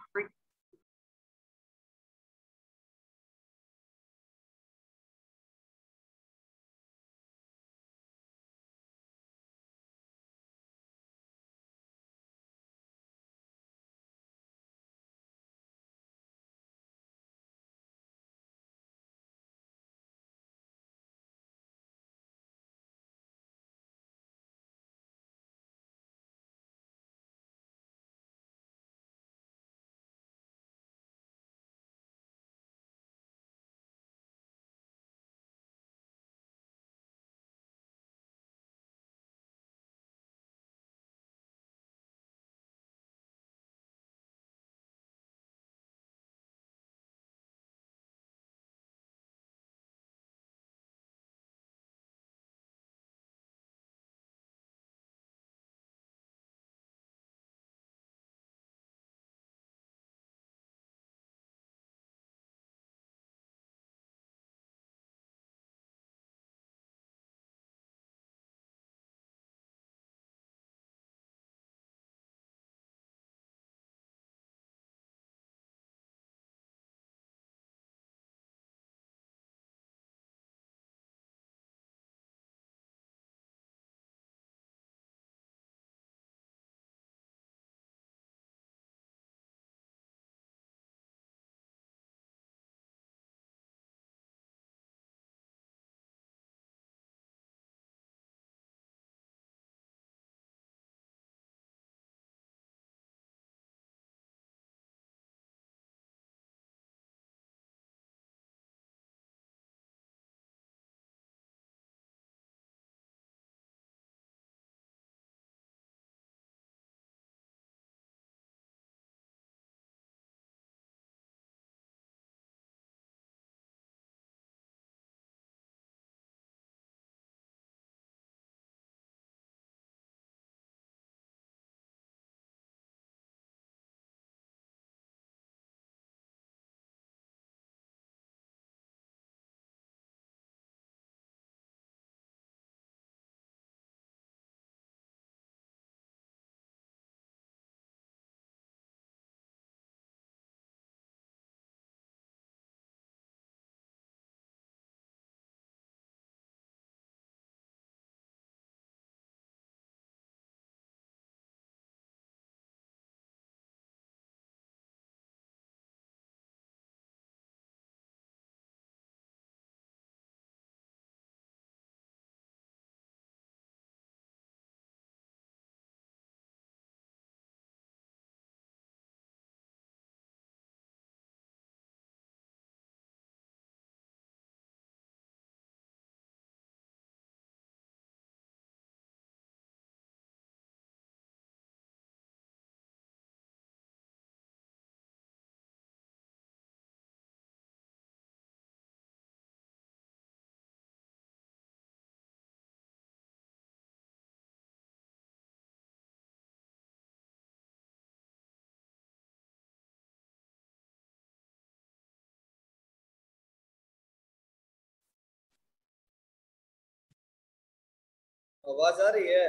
आवाज आ रही है?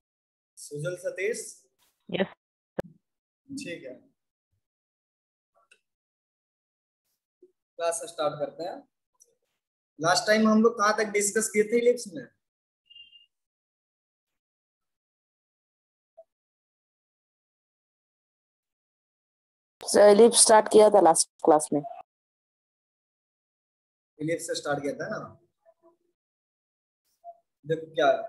सुजल सतीश? यस। ठीक है, क्लास स्टार्ट करते हैं। लास्ट टाइम हम लोग कहाँ तक डिस्कस किए थे इलिप्स में? इलिप्स स्टार्ट किया था लास्ट क्लास में। इलिप्स से स्टार्ट किया था ना। देखो क्या है,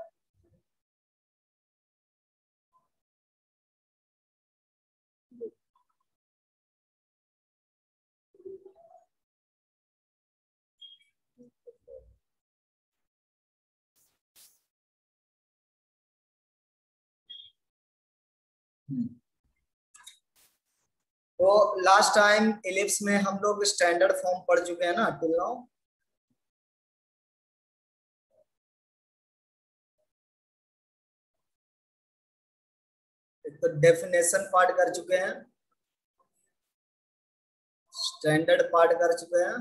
तो लास्ट टाइम इलिप्स में हम लोग स्टैंडर्ड फॉर्म पढ़ चुके हैं ना टिल नाउ। एक तो डेफिनेशन पार्ट कर चुके हैं, स्टैंडर्ड पार्ट कर चुके हैं,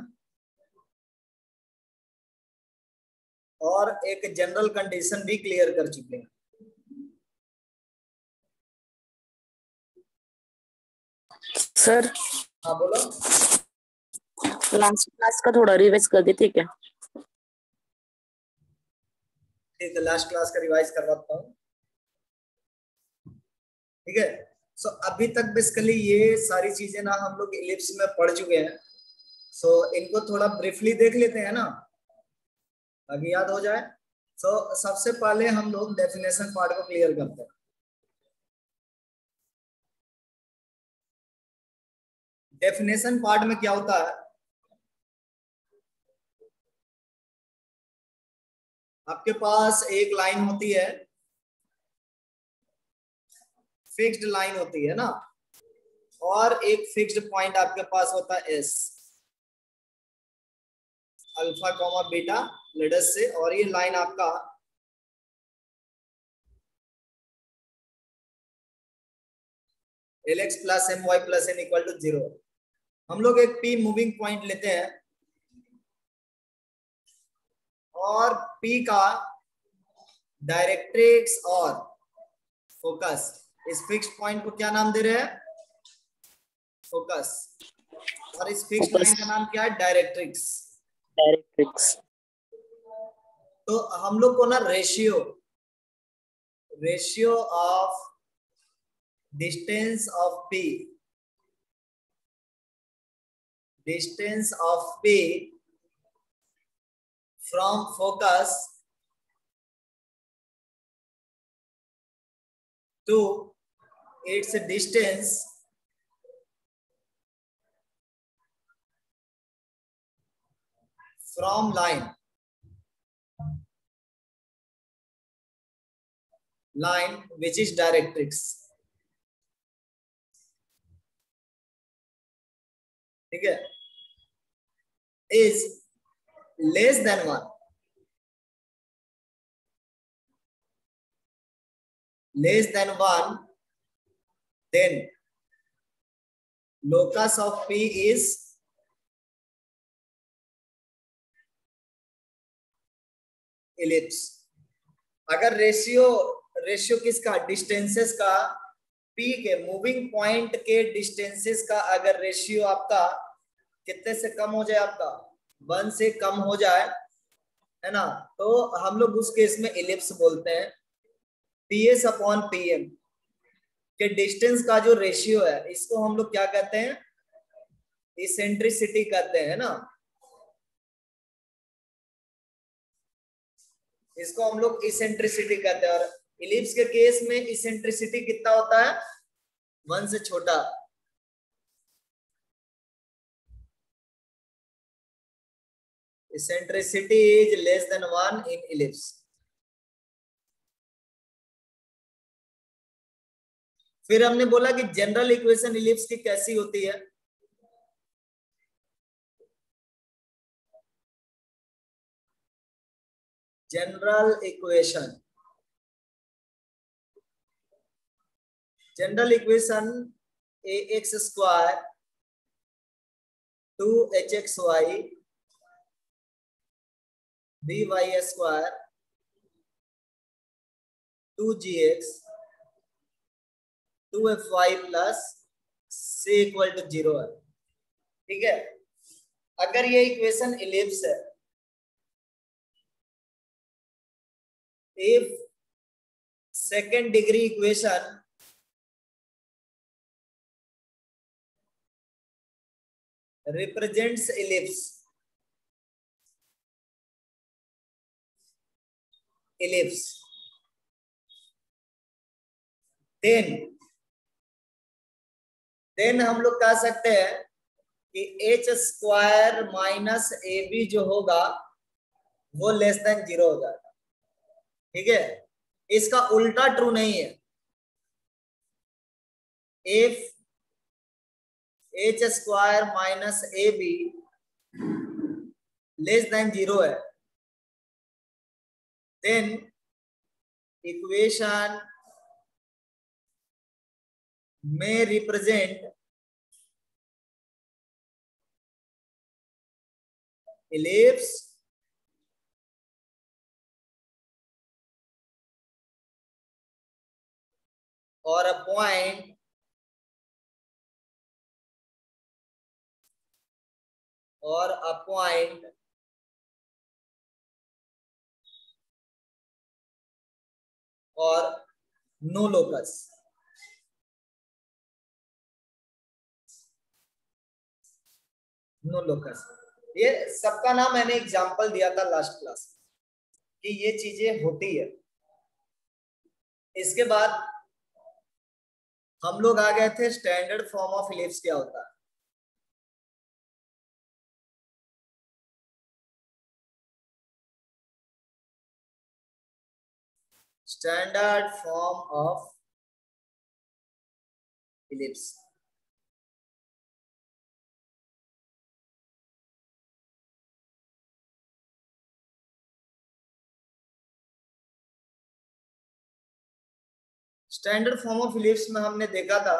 और एक जनरल कंडीशन भी क्लियर कर चुके हैं। सर हाँ बोलो। लास्ट क्लास का थोड़ा रिवाइज कर देते क्या? ठीक है, लास्ट क्लास का रिवाइज करवाता हूँ। ठीक है, सो अभी तक बेसिकली ये सारी चीजें ना हम लोग इलिप्स में पढ़ चुके हैं। सो इनको थोड़ा ब्रीफली देख लेते हैं ना, ताकि याद हो जाए। सो सबसे पहले हम लोग डेफिनेशन पार्ट को क्लियर करते हैं। डेफिनेशन पार्ट में क्या होता है, आपके पास एक लाइन होती है, फिक्स्ड लाइन होती है ना, और एक फिक्स्ड पॉइंट आपके पास होता है S, alpha comma beta let's say, और ये लाइन आपका L X plus M Y plus N equal to 0। हम लोग एक पी मूविंग पॉइंट लेते हैं, और पी का डायरेक्ट्रिक्स और फोकस, इस फिक्स पॉइंट को क्या नाम दे रहे हैं, फोकस, और इस फिक्स लाइन का नाम क्या है, डायरेक्ट्रिक्स। डायरेक्ट्रिक्स। तो हम लोग को ना ratio of distance of P from focus to its distance from line which is directrix। ठीक है, is less than 1, then locus of P is ellipse। अगर रेशियो किसका, डिस्टेंसेस का, P के मूविंग पॉइंट के डिस्टेंसेस का अगर रेशियो आपका कितने से कम हो जाए, आपका 1 से कम हो जाए, है ना, तो हम लोग उस केस में इलिप्स बोलते हैं। PS अपॉन PM के डिस्टेंस का जो रेशियो है, इसको हम लोग क्या कहते हैं, इसेंट्रिसिटी कहते हैं ना, इसको हम लोग इसेंट्रिसिटी कहते हैं। और इलिप्स के केस में इसेंट्रिसिटी कितना होता है, 1 से छोटा। इसेंट्रिसिटी इज लेस देन 1 इन इलिप्स। फिर हमने बोला कि जनरल इक्वेशन इलिप्स की कैसी होती है, general equation ax square 2hxy by square 2gx 2fy plus c equal to 0 है। ठीक है, अगर ये इक्वेशन इलिप्स है, if second degree equation represents ellipse, then हम लोग कह सकते हैं कि H square minus A B जो होगा वो लेस देन 0 हो जाएगा। ठीक है, इसका उल्टा ट्रू नहीं है। If H square minus A B less than 0 है, देन इक्वेशन में represent ellipse or a point और अ पॉइंट और नो लोकस। नो लोकस, ये सबका नाम मैंने एग्जांपल दिया था लास्ट क्लास कि ये चीजें होती है। इसके बाद हम लोग आ गए थे स्टैंडर्ड फॉर्म ऑफ इलिप्स क्या होता है। Standard form of ellipse, standard form of ellipse में हमने देखा था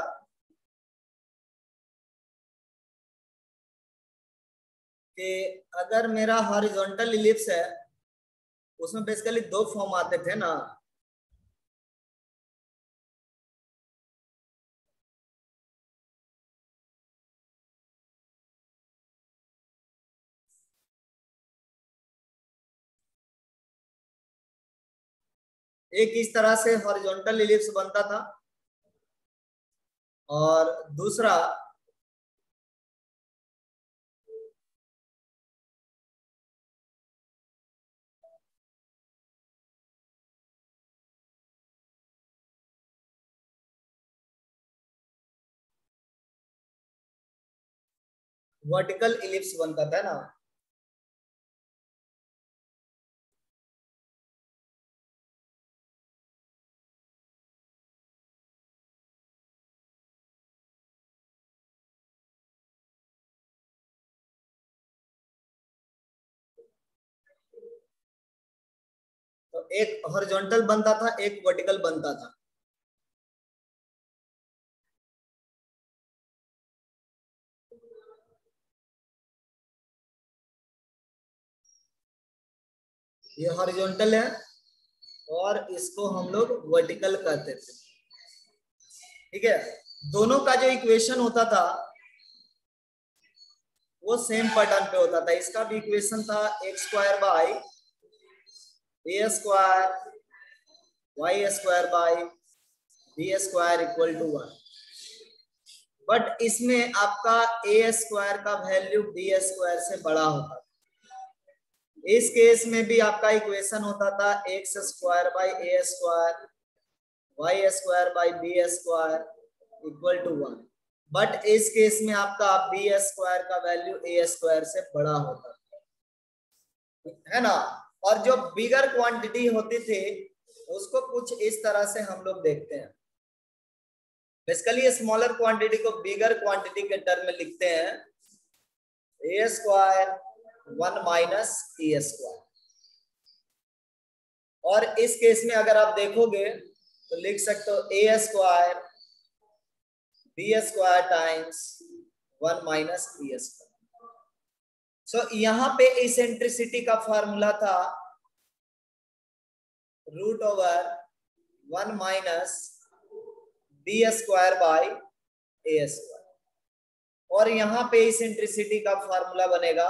कि अगर मेरा हॉरिजॉन्टल इलिप्स है उसमें बेसिकली दो फॉर्म आते थे ना। एक इस तरह से हॉरिजॉन्टल इलिप्स बनता था और दूसरा वर्टिकल इलिप्स बनता था ना। तो एक हॉरिजॉन्टल बनता था, एक वर्टिकल बनता था। ये हॉरिजॉन्टल है और इसको हम लोग वर्टिकल कहते थे। ठीक है, दोनों का जो इक्वेशन होता था वो सेम पैटर्न पे होता था। इसका भी इक्वेशन था X square by A square Y square by B square equal to 1। But इसमें आपका ए स्क्वायर का वैल्यू बी स्क्वायर से बड़ा होता था। इस केस में भी आपका इक्वेशन होता था X square by A square Y square by B square equal to 1। But इस केस में आपका बी स्क्वायर का वैल्यू ए स्क्वायर से बड़ा होता है ना। और जो बिगर क्वांटिटी होती थी उसको कुछ इस तरह से हम लोग देखते हैं। बेसिकली स्मॉलर क्वांटिटी को बिगर क्वांटिटी के टर्म में लिखते हैं A square 1 minus A square. और इस केस में अगर आप देखोगे तो लिख सकते हो A square B square times 1 minus B square. So यहां पे इसेंट्रिसिटी का फॉर्मूला था root over 1 minus B square by A square. और यहां पे इसेंट्रिसिटी का फॉर्मूला बनेगा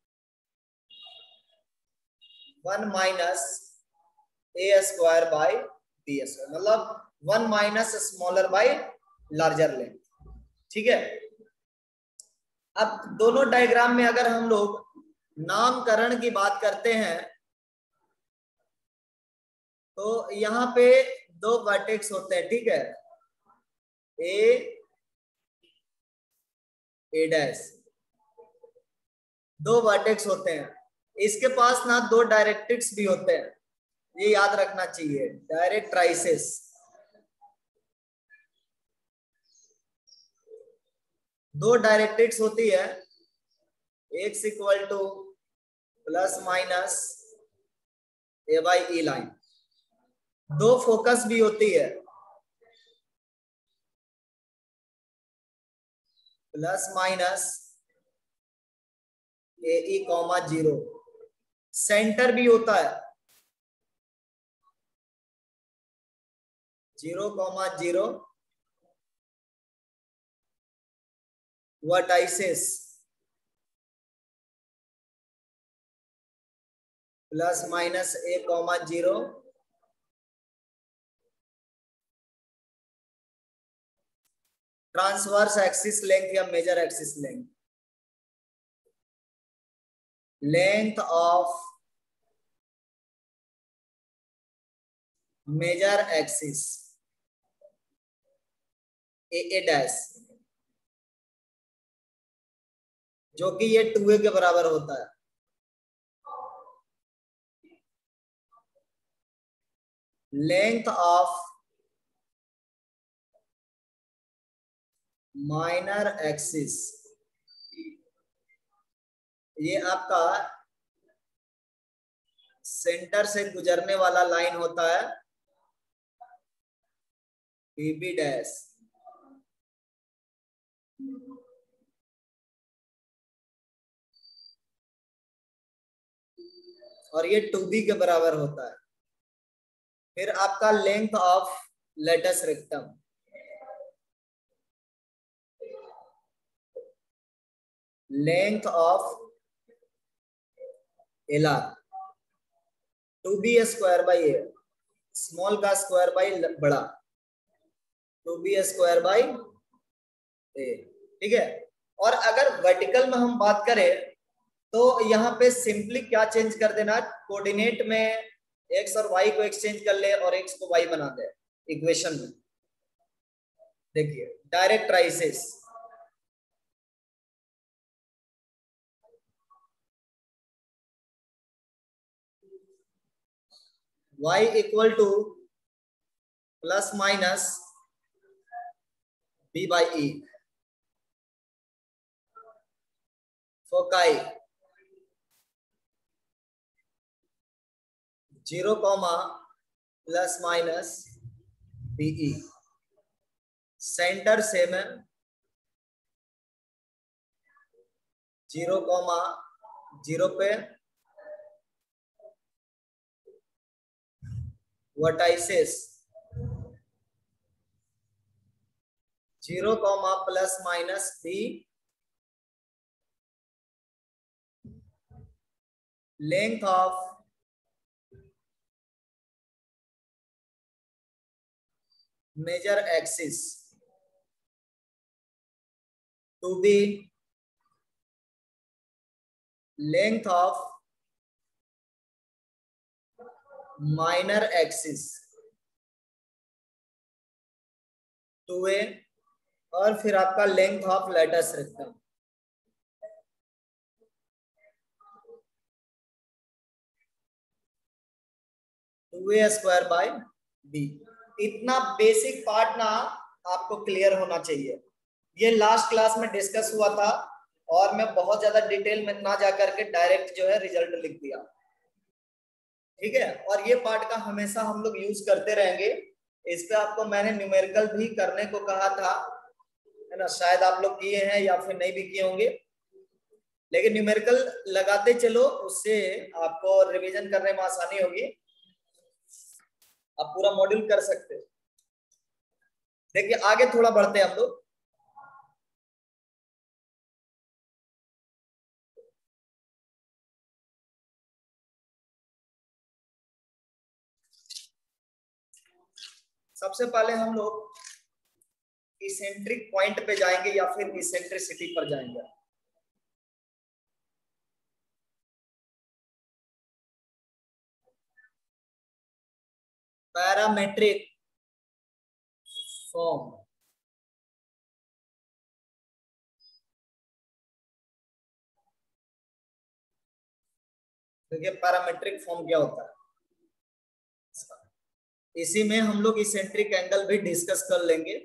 1 minus A square by B square, मतलब 1 minus smaller by larger length. ठीक है, अब दोनों डायग्राम में अगर हम लोग नामकरण की बात करते हैं तो यहाँ पे दो वर्टेक्स होते हैं। ठीक है, ए डैश, दो वर्टेक्स होते हैं। इसके पास ना दो डायरेक्ट्रिक्स भी होते हैं, ये याद रखना चाहिए, डायरेक्ट्राइसेस। दो डायरेक्ट्रिक्स होती है, X equal to plus minus A by E line. दो फोकस भी होती है, plus minus A E comma 0। Centre भी होता है 0,0 vertices. Plus minus A comma 0 transverse axis length या major axis length, length of major axis A dash, जो कि ये 2a के बराबर होता है। लेंथ ऑफ माइनर एक्सिस, ये आपका सेंटर से गुजरने वाला लाइन होता है बीबी डैश, और ये 2b के बराबर होता है। फिर आपका length of latus rectum, length of LR, 2b square by A, small का स्क्वायर बाई बड़ा, 2b स्क्वायर बाई ए, ठीक है। और अगर वर्टिकल में हम बात करें तो यहाँ पे सिंपली क्या चेंज कर देना, कोऑर्डिनेट में एक्स और वाई को एक्सचेंज कर ले और एक्स को वाई बना दे इक्वेशन में। देखिए directrices, y equal to plus minus b by E, foci 0 plus minus B, centre same है 0 0 पे, vertices 0 plus minus B, length of major axis two B, length of minor axis 2a, और फिर आपका length of latus rectum, two A square by B. इतना basic part ना आपको clear होना चाहिए। ये लास्ट क्लास में डिस्कस हुआ था और मैं बहुत ज्यादा डिटेल में ना जाकर के डायरेक्ट जो है रिजल्ट लिख दिया, ठीक है। और ये पार्ट का हमेशा हम लोग यूज करते रहेंगे। इस पे आपको मैंने न्यूमेरिकल भी करने को कहा था, है ना, शायद आप लोग किए हैं या फिर नहीं भी किए होंगे, लेकिन न्यूमेरिकल लगाते चलो, उससे आपको रिवीजन करने में आसानी होगी, आप पूरा मॉड्यूल कर सकते हो। देखिए आगे थोड़ा बढ़ते हैं हम लोग। सबसे पहले हम लोग इसेंट्रिक पॉइंट पे जाएंगे या फिर इसेंट्रिसिटी पर जाएंगे। पैरामेट्रिक फॉर्म, देखिए पैरामेट्रिक फॉर्म क्या होता है, इसी में हम लोग इसेंट्रिक एंगल भी डिस्कस कर लेंगे।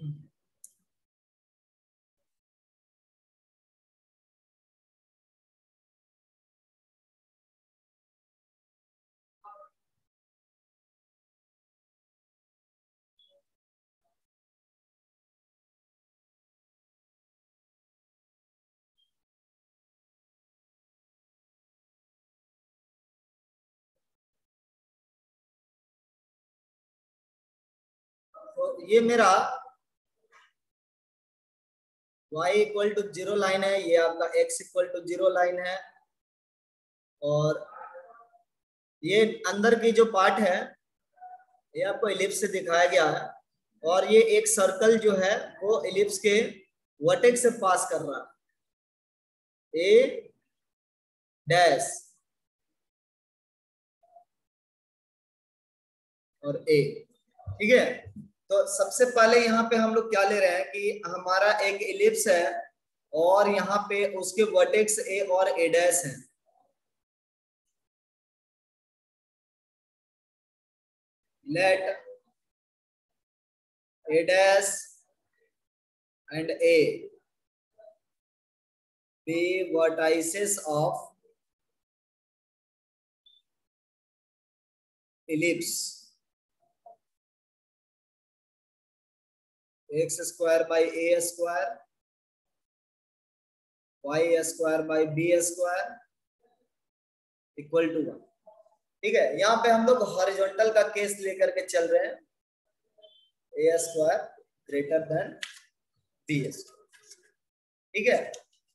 तो ये मेरा y इक्वल टू 0 लाइन है, ये आपका x इक्वल टू 0 लाइन है, और ये अंदर की जो पार्ट है ये आपको इलिप्स से दिखाया गया है, और ये एक सर्कल जो है वो इलिप्स के वर्टेक्स से पास कर रहा है, ए डैश और ए। ठीक है, तो सबसे पहले यहाँ पे हम लोग क्या ले रहे हैं कि हमारा एक इलिप्स है और यहाँ पे उसके वर्टेक्स ए और ए डैश है। Let A dash and A B vertices of ellipse x square by a square y square by b square equal to 1। ठीक है, यहाँ पे हम लोग हॉरिजॉन्टल का केस लेकर के चल रहे हैं, a square greater than b square. ठीक है,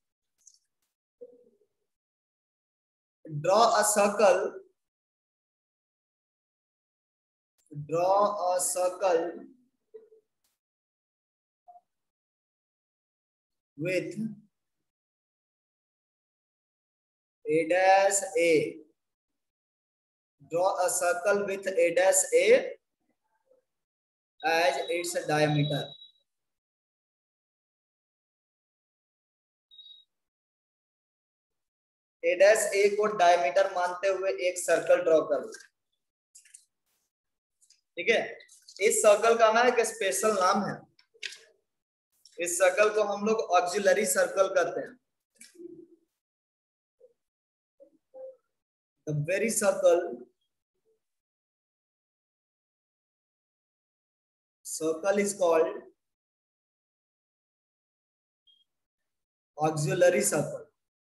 draw a circle, draw a circle with a dash a, draw a circle with a dash a as its diameter। a dash a को diameter मानते हुए एक सर्कल ड्रॉ करो। ठीक है, इस सर्कल का ना एक स्पेशल नाम है, इस सर्कल को हम लोग ऑक्सिलरी सर्कल कहते हैं। The very circle is called auxiliary circle.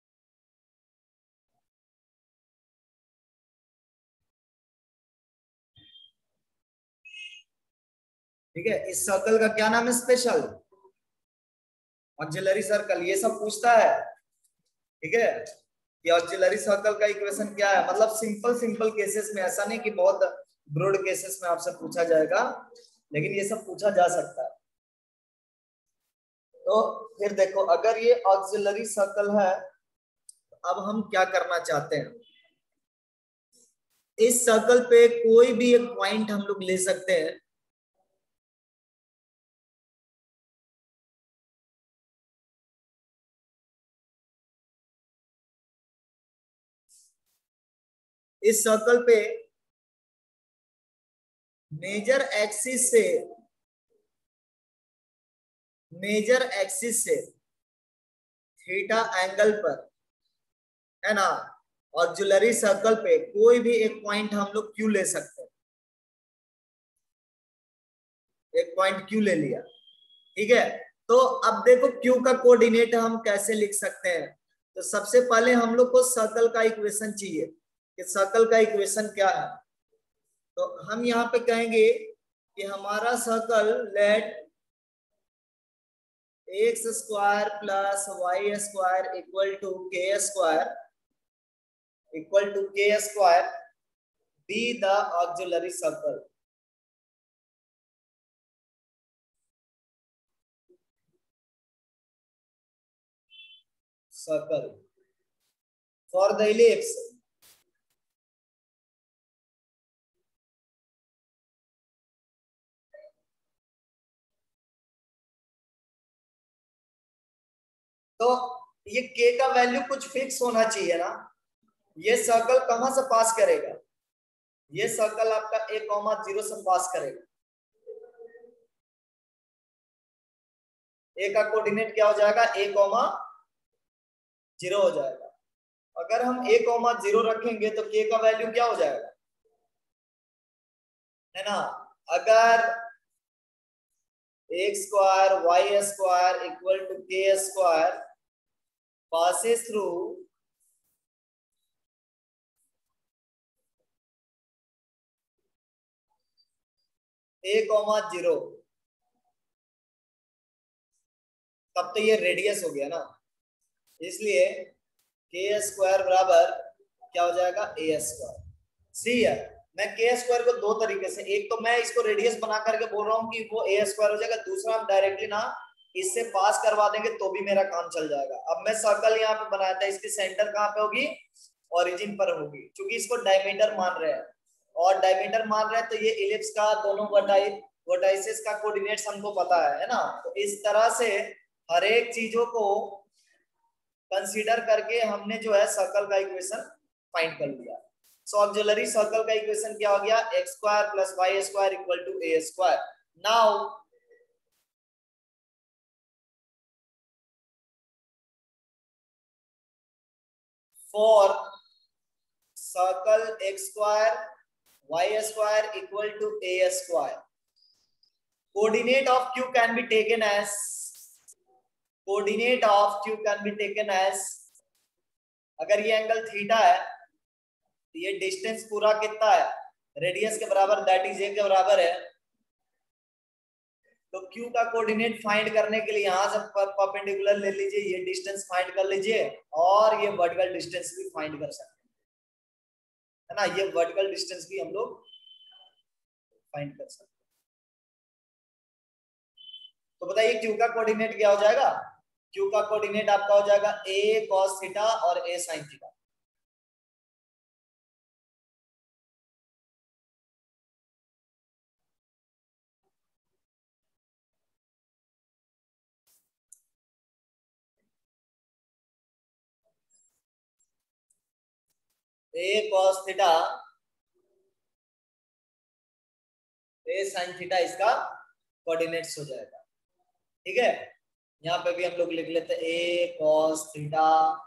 ठीक है, इस सर्कल का क्या नाम है? Special auxiliary circle. ये सब पूछता है, ठीक है, कि ऑक्सिलरी सर्कल का इक्वेशन क्या है। मतलब सिंपल सिंपल केसेस में, ऐसा नहीं कि बहुत ब्रॉड केसेस में आपसे पूछा जाएगा, लेकिन ये सब पूछा जा सकता है। तो फिर देखो, अगर ये ऑक्सिलरी सर्कल है तो अब हम क्या करना चाहते हैं, इस सर्कल पे कोई भी एक पॉइंट हम लोग ले सकते हैं। इस सर्कल पे मेजर एक्सिस से थीटा एंगल पर, है ना, ऑक्सिलरी सर्कल पे कोई भी एक पॉइंट हम लोग क्यू ले सकते हैं। एक पॉइंट क्यू ले लिया, ठीक है। तो अब देखो क्यू का कोऑर्डिनेट हम कैसे लिख सकते हैं। तो सबसे पहले हम लोग को सर्कल का इक्वेशन चाहिए कि सर्कल का इक्वेशन क्या है। तो हम यहाँ पे कहेंगे कि हमारा circle let x square plus y square equal to k square be the auxiliary circle. Circle for the ellipse तो ये k का वैल्यू कुछ फिक्स होना चाहिए ना। ये सर्कल कहां से पास करेगा? ये सर्कल आपका a, 0 से पास करेगा। ए का कोऑर्डिनेट क्या हो जाएगा, a, 0 हो जाएगा। अगर हम a, 0 रखेंगे तो k का वैल्यू क्या हो जाएगा, है ना। अगर x square y square equal to k square passes through a, 0, तब तो ये रेडियस हो गया ना, इसलिए के स्क्वायर बराबर क्या हो जाएगा, ए स्क्वायर। सी है, मैं के स्क्वायर को दो तरीके से, एक तो मैं इसको रेडियस बना करके बोल रहा हूँ कि वो ए स्क्वायर हो जाएगा, दूसरा हम डायरेक्टली ना इससे पास करवा देंगे तो भी मेरा काम चल जाएगा। अब मैं सर्कल यहाँ पे बनाया था, इसकी सेंटर कहाँ पे होगी, ओरिजिन पर होगी, क्योंकि इसको डायमीटर मान रहे हैं और डायमीटर मान रहे हैं तो ये इलिप्स का दोनों वर्टाइसेस का कोऑर्डिनेट्स हमको पता है ना। तो इस तरह से हर एक चीजों को कंसीडर करके हमने जो है सर्कल का इक्वेशन फाइंड कर लिया। सो ऑक्सिलरी सर्कल का इक्वेशन क्या हो गया, x square plus y square equal to A square. Now for circle x square Y square equal to A square, coordinate of Q can be taken as, coordinate of Q can be taken as, अगर ये angle theta है तो ये distance पूरा कितना है, radius के बराबर, दैट इज ए के बराबर है। तो Q का कोऑर्डिनेट फाइंड करने के लिए यहां से परपेंडिकुलर ले लीजिए, ये डिस्टेंस फाइंड कर लीजिए और ये वर्टिकल डिस्टेंस भी फाइंड कर सकते हैं, है ना। ये वर्टिकल डिस्टेंस भी हम लोग फाइंड कर सकते हैं। तो बताइए Q का कोऑर्डिनेट क्या हो जाएगा, Q का कोऑर्डिनेट आपका हो जाएगा a cos थीटा और a sin theta. a cos theta a sin theta इसका कोऑर्डिनेट्स हो जाएगा, ठीक है। यहाँ पे भी हम लोग लिख लेते हैं a cos theta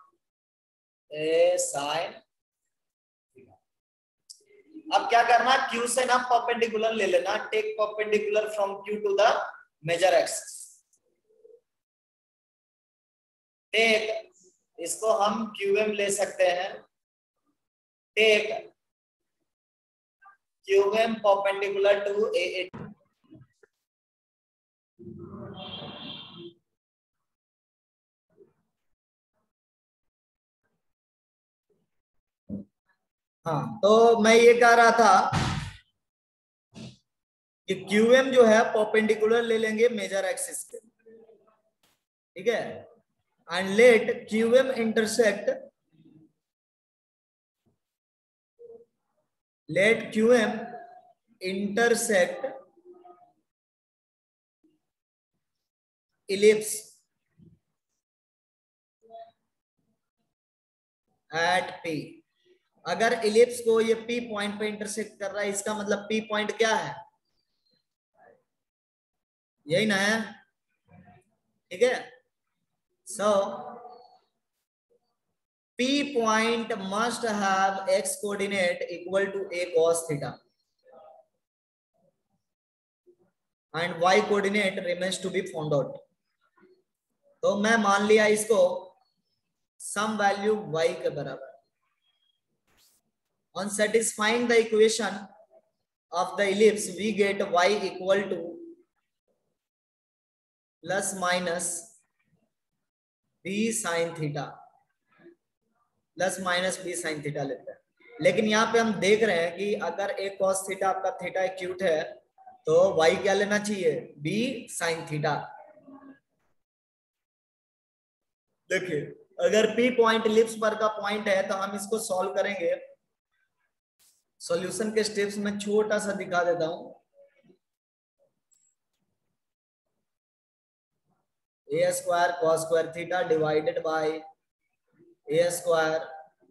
a sin theta. अब क्या करना, Q से ना परपेंडिकुलर ले लेना, take perpendicular from Q to the major axis. Take, इसको हम QM ले सकते हैं, take QM perpendicular to A। हाँ, तो मैं ये कह रहा था कि QM जो है परपेंडिकुलर ले लेंगे मेजर एक्सिस के, ठीक है, and let QM intersect, let QM intersect ellipse at P। अगर इलिप्स को ये P पॉइंट पे इंटरसेक्ट कर रहा है, इसका मतलब P पॉइंट क्या है, यही ना है, ठीक है। सो P point must have x coordinate equal to a cos theta and y coordinate remains to be found out। तो मैं मान लिया इसको सम वैल्यू y के बराबर। On satisfying the equation of the ellipse, we get y equal to plus minus b sin theta, plus minus b sin theta लेते हैं। लेकिन यहाँ पे हम देख रहे हैं कि अगर a cos थीटा आपका थीटा एक्यूट है तो y क्या लेना चाहिए, b sin थीटा। देखिए अगर P पॉइंट इलिप्स पर का पॉइंट है तो हम इसको सॉल्व करेंगे। सॉल्यूशन के स्टेप्स में छोटा सा दिखा देता हूं। a square cos square theta divided by a square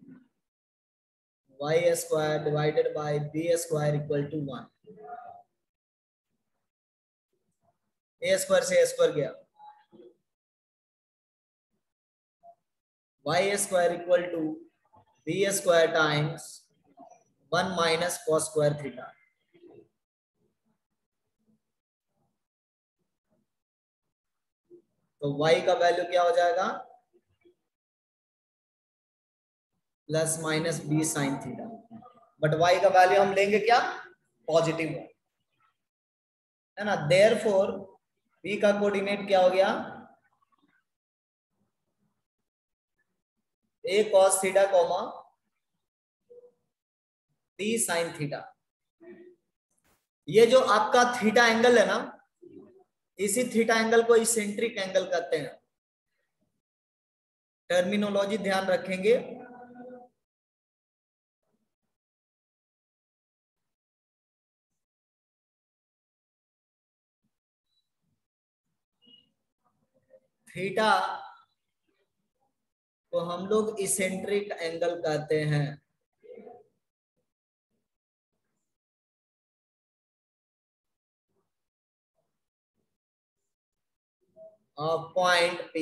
y square divided by b square equal to 1। a square से a स्क्वायर गया, y square equal to b square times 1 minus cos square theta. तो y का value क्या हो जाएगा, plus minus b sine theta, but y का value हम लेंगे क्या, पॉजिटिव है ना। देयरफॉर b का कोऑर्डिनेट क्या हो गया, a cos theta comma b sine theta. ये जो आपका थीटा एंगल है ना, इसी थीटा एंगल को इसेंट्रिक एंगल कहते हैं। टर्मिनोलॉजी ध्यान रखेंगे। थीटा को हम लोग इसेंट्रिक एंगल कहते हैं। पॉइंट P,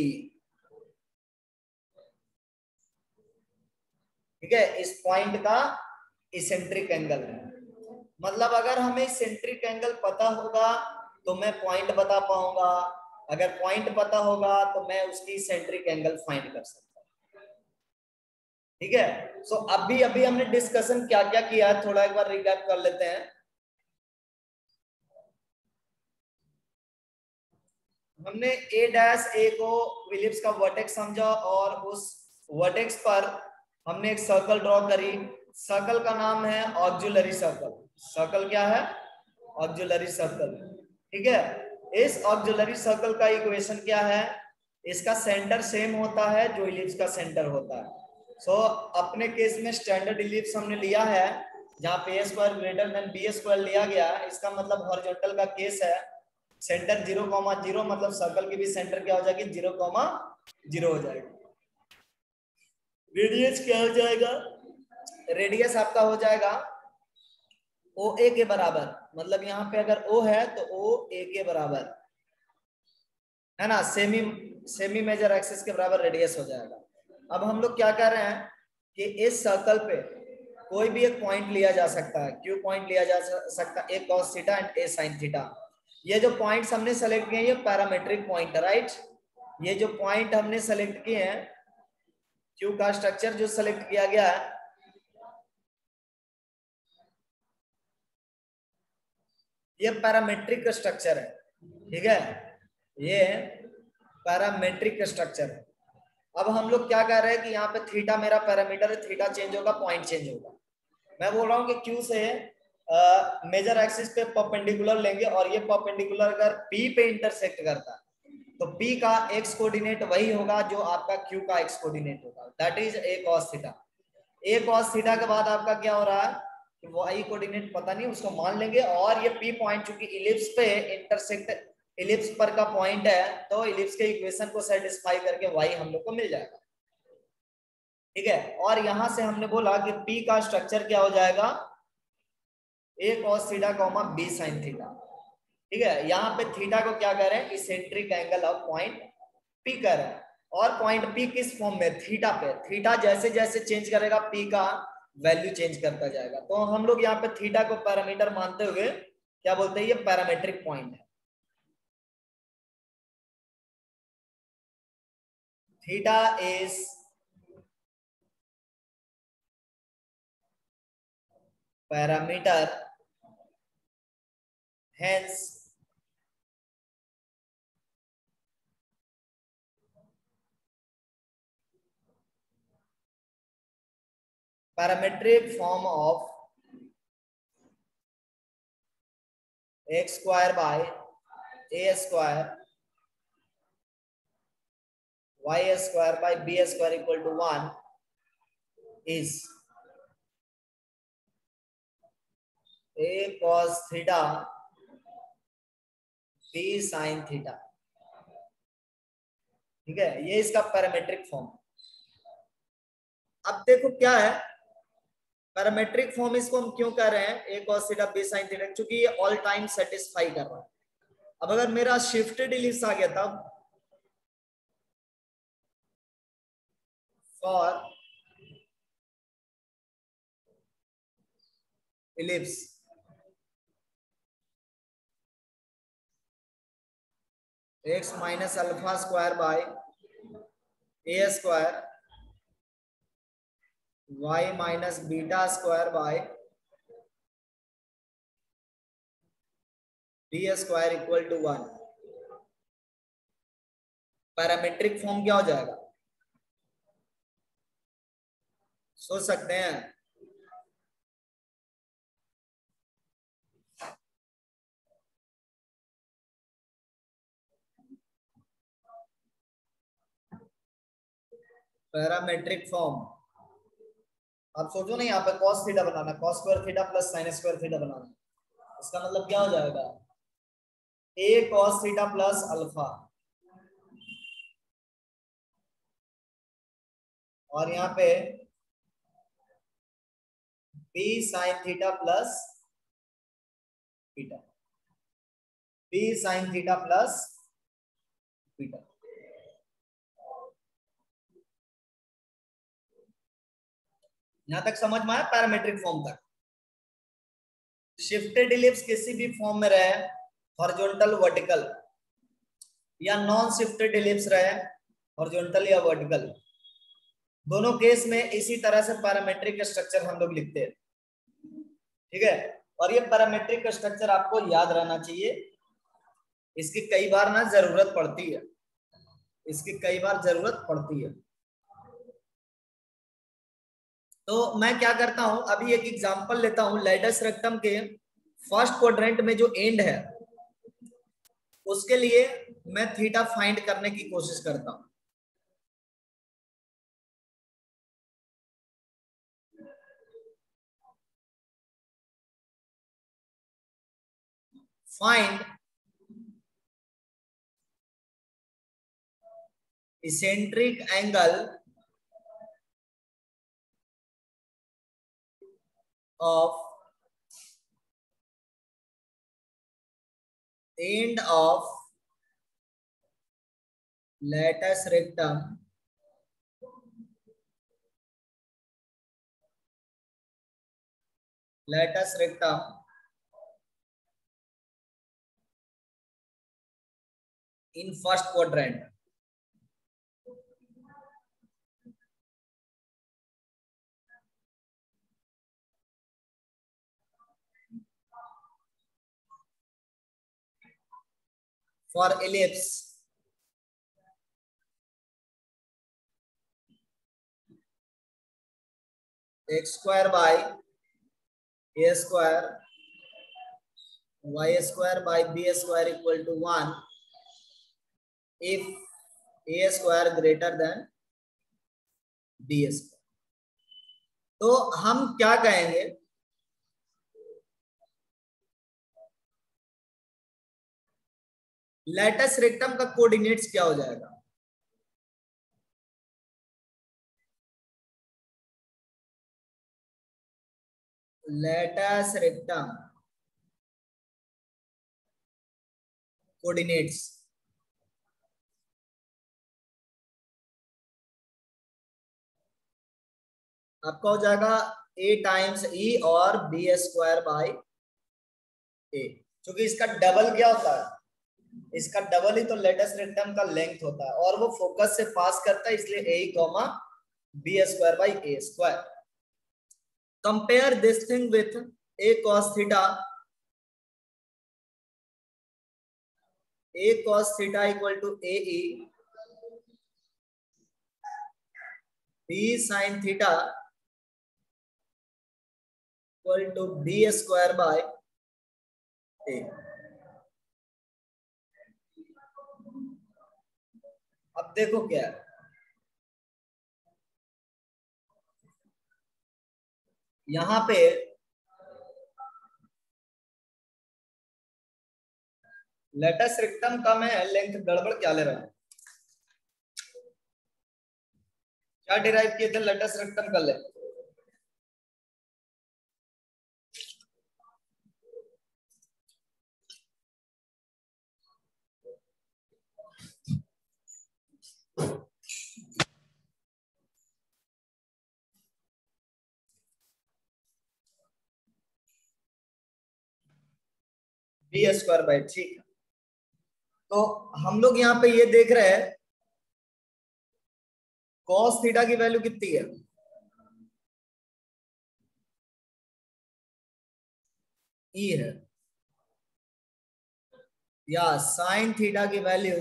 ठीक है, इस पॉइंट का इसेंट्रिक एंगल है। मतलब अगर हमें इसेंट्रिक एंगल पता होगा तो मैं पॉइंट बता पाऊंगा, अगर पॉइंट पता होगा तो मैं उसकी इसेंट्रिक एंगल फाइंड कर सकता हूं। ठीक है, सो अभी अभी हमने डिस्कशन क्या क्या किया है, थोड़ा एक बार रिकैप कर लेते हैं। हमने a' को इलिप्स का वर्टेक्स समझा और उस वर्टेक्स पर हमने एक सर्कल ड्रॉ करी। सर्कल का नाम है ऑक्सिलरी सर्कल। सर्कल क्या है, ऑक्सिलरी सर्कल। ठीक है, इस ऑक्सिलरी सर्कल का इक्वेशन क्या है, इसका सेंटर सेम होता है जो इलिप्स का सेंटर होता है। सो अपने केस में स्टैंडर्ड इलिप्स हमने लिया है जहां पे a square greater than b square लिया गया। इसका मतलब हॉरिजॉन्टल का केस है, सेंटर 0,0, मतलब सर्कल की भी सेंटर क्या हो जाएगी, 0,0 हो जाएगी। रेडियस क्या हो जाएगा, रेडियस आपका हो जाएगा OA के बराबर, मतलब यहाँ पे अगर O है तो OA के बराबर है ना, सेमी मेजर एक्सिस के बराबर रेडियस हो जाएगा। अब हम लोग क्या कर रहे हैं कि इस सर्कल पे कोई भी एक पॉइंट लिया जा सकता है, क्यू पॉइंट लिया जा सकता है, a cos theta and a sin theta. ये जो पॉइंट्स हमने सेलेक्ट किए हैं ये पैरामेट्रिक पॉइंट है, राइट। ये जो पॉइंट हमने सेलेक्ट किए हैं, क्यू का स्ट्रक्चर जो सेलेक्ट किया गया है, ये पैरामेट्रिक स्ट्रक्चर है। ठीक है, ये पैरामेट्रिक स्ट्रक्चर है। अब हम लोग क्या कर रहे हैं कि यहाँ पे थीटा मेरा पैरामीटर है, थीटा चेंज होगा, पॉइंट चेंज होगा। मैं बोल रहा हूँ कि क्यू से मेजर एक्सिस पे परपेंडिकुलर लेंगे और ये परपेंडिकुलर अगर P पे इंटरसेक्ट करता है तो P का x कोऑर्डिनेट वही होगा जो आपका Q का x कोऑर्डिनेट होगा, that is a cos theta. a cos theta के बाद आपका क्या हो रहा है कि y कोऑर्डिनेट पता नहीं, उसको मान लेंगे और ये P पॉइंट चूंकि इलिप्स पे इंटरसेक्ट, इलिप्स पर का पॉइंट है तो इलिप्स के इक्वेशन को सेटिस्फाई करके y हम लोग को मिल जाएगा। ठीक है, और यहां से हमने बोला कि P का स्ट्रक्चर क्या हो जाएगा, a cos theta comma b sin theta. ठीक है, यहाँ पे थीटा को क्या कह रहे हैं, eccentric angle of point P कह रहे हैं। और पॉइंट P किस फॉर्म में, थीटा पे। थीटा जैसे जैसे चेंज करेगा P का वैल्यू चेंज करता जाएगा। तो हम लोग यहाँ पे थीटा को पैरामीटर मानते हुए क्या बोलते हैं, ये पैरामेट्रिक पॉइंट है। Theta is parameter, hence parametric form of x square by a square y square by b square equal to 1 is a cos theta b sin theta। ठीक है, ये इसका पैरामेट्रिक फॉर्म। अब देखो क्या है पैरामेट्रिक फॉर्म, इसको हम क्यों कह रहे हैं a cos theta b sin theta, क्योंकि ये ऑल टाइम सेटिस्फाई कर रहा है। अब अगर मेरा शिफ्टेड इलिप्स आ गया तब for ellipse x minus alpha square by a square y minus beta square by d square equal to 1। Parametric form क्या हो जाएगा, सोच सकते हैं? पैरामेट्रिक फॉर्म आप सोचो ना, यहाँ पे cos थीटा बनाना, cos square theta plus sin square theta बनाना, इसका मतलब क्या हो जाएगा, a cos theta plus alpha, और यहाँ पे b sin theta plus beta, b sin theta plus beta. यहां तक समझ में आया? पैरामेट्रिक फॉर्म तक। शिफ्टेड इलिप्स किसी भी फॉर्म में रहे, हॉरिजॉन्टल वर्टिकल, या नॉन शिफ्टेड इलिप्स रहे, हॉरिजॉन्टल या वर्टिकल, दोनों केस में इसी तरह से पैरामेट्रिक स्ट्रक्चर हम लोग लिखते हैं, ठीक है। और ये पैरामेट्रिक स्ट्रक्चर आपको याद रहना चाहिए, इसकी कई बार ना जरूरत पड़ती है, इसकी कई बार जरूरत पड़ती है। तो मैं क्या करता हूं, अभी एक एग्जांपल लेता हूं, लैटिस रेक्टम के फर्स्ट क्वाड्रेंट में जो एंड है उसके लिए मैं थीटा फाइंड करने की कोशिश करता हूं। Find eccentric angle of end of latus rectum in first quadrant। for ellipse x square by a square y square by b square equal to 1 if a square greater than b square। तो हम क्या कहेंगे, lattice rectum का coordinates क्या हो जाएगा, lattice rectum coordinates आपका हो जाएगा a टाइम्स e और b स्क्वायर बाय a। क्योंकि इसका डबल क्या होता है, इसका डबल ही तो लैटिस रेक्टम का लेंथ होता है, और वो फोकस से पास करता है, इसलिए a comma b square by a square. Compare this thing with a cos theta, a cos theta equal to ae, b sin theta equal to b square by a। अब देखो क्या है, यहां पे लैटिस रेक्टम का मैं length गड़बड़ क्या ले रहा हूं, क्या डिराइव किए थे लैटिस रेक्टम का लेंथ, बी स्क्वायर बाई, ठीक है। तो हम लोग यहाँ पे ये देख रहे हैं कॉस थीटा की वैल्यू कितनी है, ई है, या साइन थीटा की वैल्यू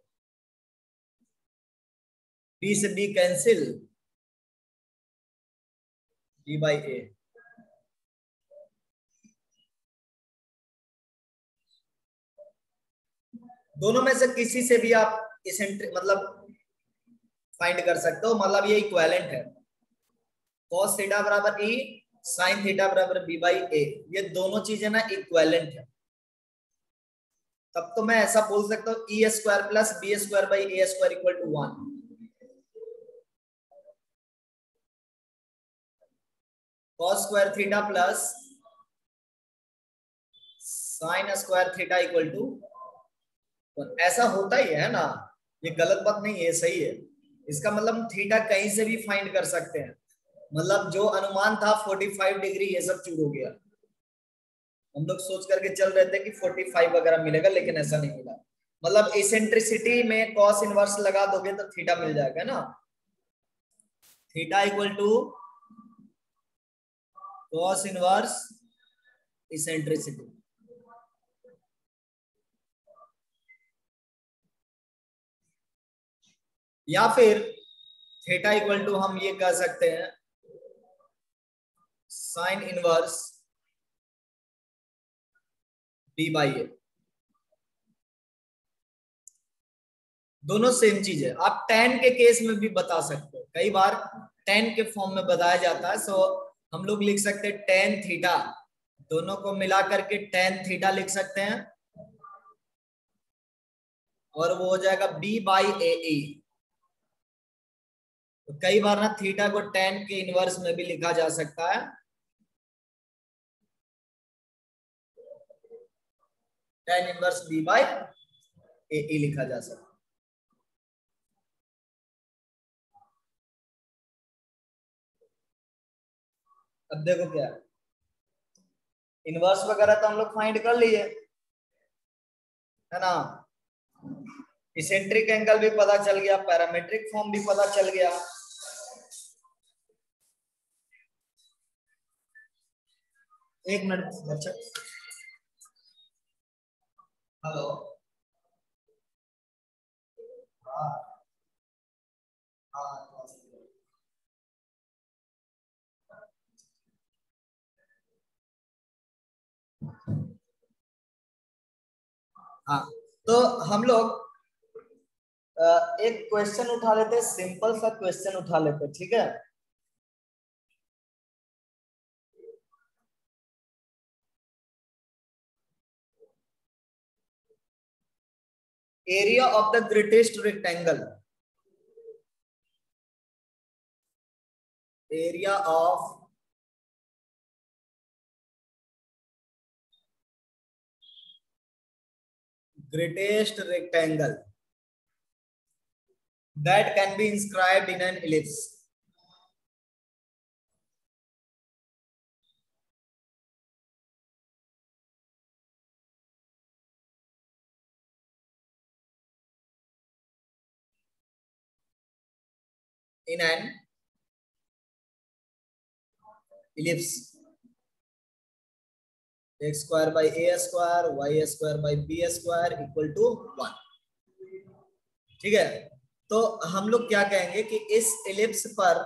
बी से b cancel, b by a. दोनों में से किसी से भी आप इसेंट्रिक मतलब फाइंड कर सकते हो, मतलब ये इक्विवेलेंट है। cos थीटा बराबर ई, साइन थीटा बराबर बी बाई ए, ये दोनों चीजें ना इक्विवेलेंट है। तब तो मैं ऐसा बोल सकता हूँ e square plus b square by A square equal to 1। cos square theta plus sine square theta equal to 1। ऐसा होता ही है ना, ये गलत बात नहीं है, सही है। इसका मतलब हम थीटा कहीं से भी फाइंड कर सकते हैं। मतलब जो अनुमान था 45 डिग्री, ये सब चूर हो गया। हम लोग सोच करके चल रहे थे कि 45 वगैरह मिलेगा, लेकिन ऐसा नहीं मिला। मतलब एसेंट्रिसिटी में कॉस इनवर्स लगा दोगे तो थीटा मिल जाएगा ना, theta equal to cos inverse eccentricity. या फिर थीटा इक्वल टू हम ये कह सकते हैं sine inverse b by a. दोनों सेम चीज है। आप tan के केस में भी बता सकते हो, कई बार tan के फॉर्म में बताया जाता है। सो हम लोग लिख सकते हैं tan थीटा, दोनों को मिला करके tan थीटा लिख सकते हैं, और वो हो जाएगा b बाई ए ई। तो कई बार ना थीटा को tan के इनवर्स में भी लिखा जा सकता है, tan inverse b by a e लिखा जा सकता है। अब देखो क्या है, इनवर्स वगैरह तो हम लोग फाइंड कर लिए है ना, इसेंट्रिक एंगल भी पता चल गया, पैरामेट्रिक फॉर्म भी पता चल गया। एक मिनट अच्छा, हेलो, हाँ हाँ, हाँ। तो हम लोग एक क्वेश्चन उठा लेते, सिंपल सा क्वेश्चन उठा लेते, ठीक है। Area of the greatest rectangle, area of greatest rectangle that can be inscribed in an ellipse. In an ellipse, x square by a square, y square by b square equal to 1। ठीक है, तो हम लोग क्या कहेंगे कि इस ellipse पर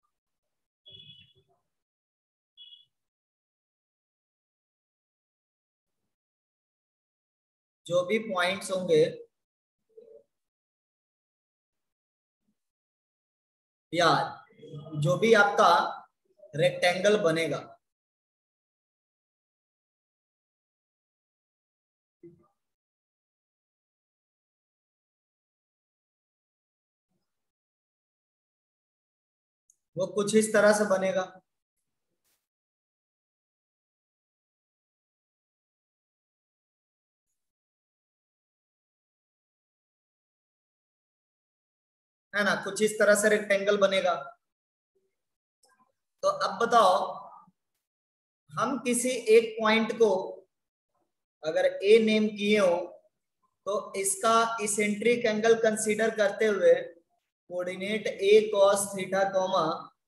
जो भी पॉइंट्स होंगे या जो भी आपका रेक्टेंगल बनेगा, वो कुछ इस तरह से बनेगा। है ना, कुछ इस तरह से रेक्टेंगल बनेगा। तो अब बताओ, हम किसी एक पॉइंट को अगर ए नेम किए हो तो इसका इसेंट्रिक एंगल कंसीडर करते हुए coordinate a cos theta comma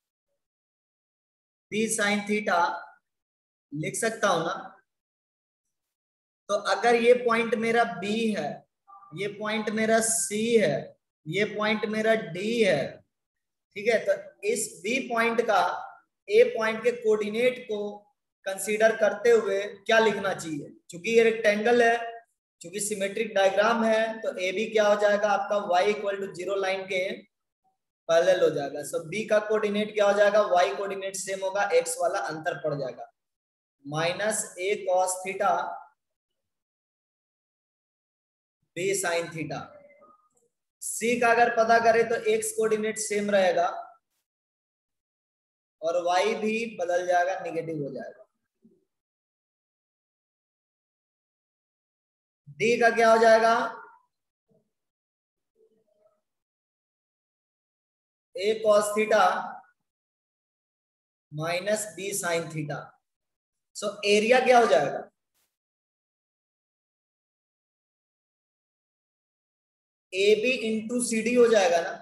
b sine theta लिख सकता हूं ना। तो अगर ये पॉइंट मेरा बी है, ये पॉइंट मेरा सी है, ये पॉइंट मेरा डी है, ठीक है, तो इस बी पॉइंट का ए पॉइंट के कोऑर्डिनेट को कंसीडर करते हुए क्या लिखना चाहिए, क्योंकि ये रेक्टेंगल है, क्योंकि सिमेट्रिक डायग्राम है, तो ए बी क्या हो जाएगा आपका y इक्वल टू 0 लाइन के पैरेलल हो जाएगा। सो बी का कोऑर्डिनेट क्या हो जाएगा, y कोऑर्डिनेट सेम होगा, x वाला अंतर पड़ जाएगा, minus A cos theta B sine theta. C का अगर पता करें तो x कोऑर्डिनेट सेम रहेगा और y भी बदल जाएगा, निगेटिव हो जाएगा। डी का क्या हो जाएगा, a cos theta minus b sine theta. So area क्या हो जाएगा, a b into c d हो जाएगा ना।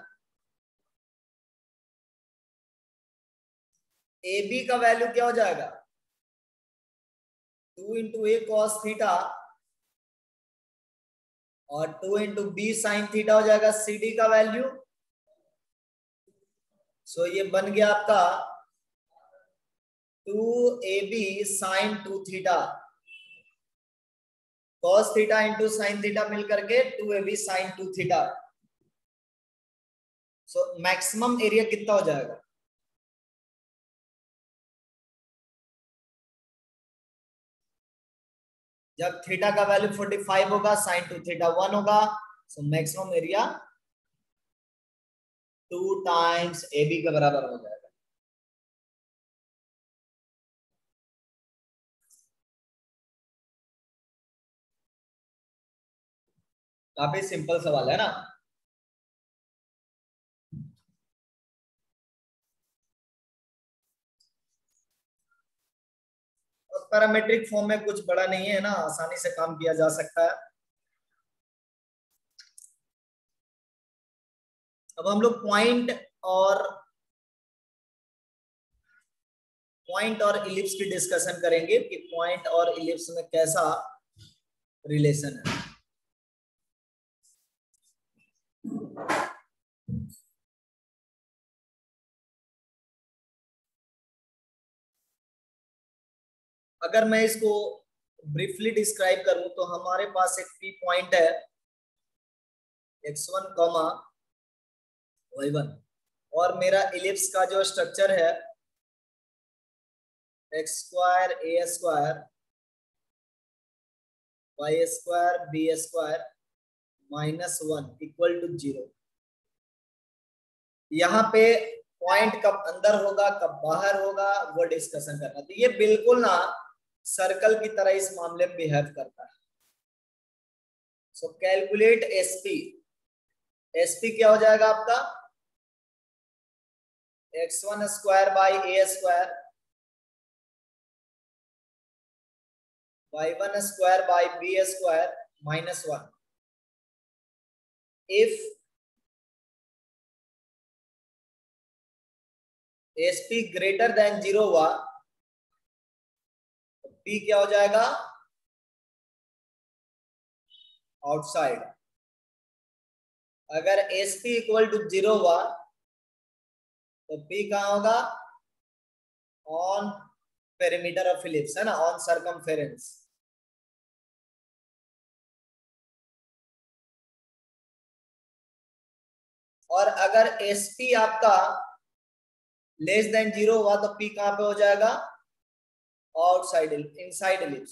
ए बी का वैल्यू क्या हो जाएगा, 2 इंटू ए कॉस थीटा और 2 इंटू बी साइन थीटा हो जाएगा सी डी का वैल्यू। सो ये बन गया आपका 2ab sine 2 theta cos theta into sine theta मिलकर के 2ab sine 2 theta. So maximum area कितना हो जाएगा, जब थीटा का वैल्यू 45 होगा, साइन 2 थीटा 1 होगा, so maximum area 2 times a b के बराबर हो जाएगा। काफी सिंपल सवाल है ना। और पैरामेट्रिक फॉर्म में कुछ बड़ा नहीं है ना, आसानी से काम किया जा सकता है। अब हम लोग पॉइंट और इलिप्स की डिस्कशन करेंगे कि पॉइंट और इलिप्स में कैसा रिलेशन है। अगर मैं इसको ब्रीफली डिस्क्राइब करूं तो हमारे पास एक पी पॉइंट है x1 कॉमा y1 और मेरा इलिप्स का जो स्ट्रक्चर है x square a square Y square B square -1 equal to 0। यहाँ पे पॉइंट कब अंदर होगा कब बाहर होगा वो डिस्कशन करना। तो ये बिल्कुल ना सर्कल की तरह इस मामले में बिहेव करता है। सो कैलकुलेट एसपी। एसपी क्या हो जाएगा आपका, x1 square by A square y1 square by B square -1। If SP greater than 0 हुआ तो पी क्या हो जाएगा, आउटसाइड। अगर एसपी इक्वल टू 0 हुआ तो पी कहां होगा, ऑन पेरीमीटर ऑफ इलिप्स है ना, ऑन सर्कमफेरेंस। और अगर एसपी आपका लेस देन 0 हुआ तो पी कहां पे हो जाएगा, आउटसाइड इनसाइड इलिप्स।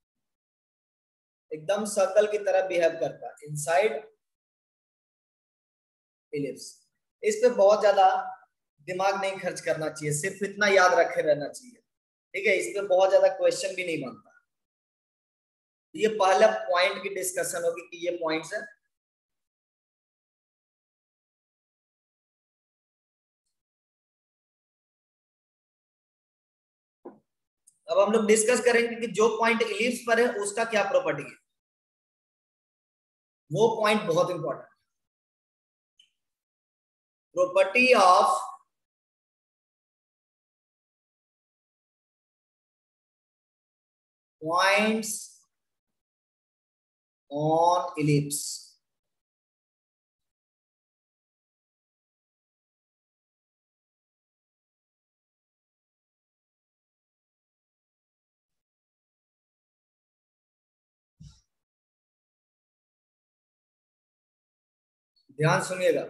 एकदम सर्कल की तरह बिहेव करता है, इनसाइड इलिप्स। इस पे बहुत ज्यादा दिमाग नहीं खर्च करना चाहिए, सिर्फ इतना याद रखे रहना चाहिए, ठीक है। इस पे बहुत ज्यादा क्वेश्चन भी नहीं बनता। ये पहला पॉइंट की डिस्कशन होगी कि ये पॉइंट्स है। अब हम लोग डिस्कस करेंगे कि जो पॉइंट इलिप्स पर है उसका क्या प्रॉपर्टी है। वो पॉइंट बहुत important. Property of points on ellipse. ध्यान सुनिएगा।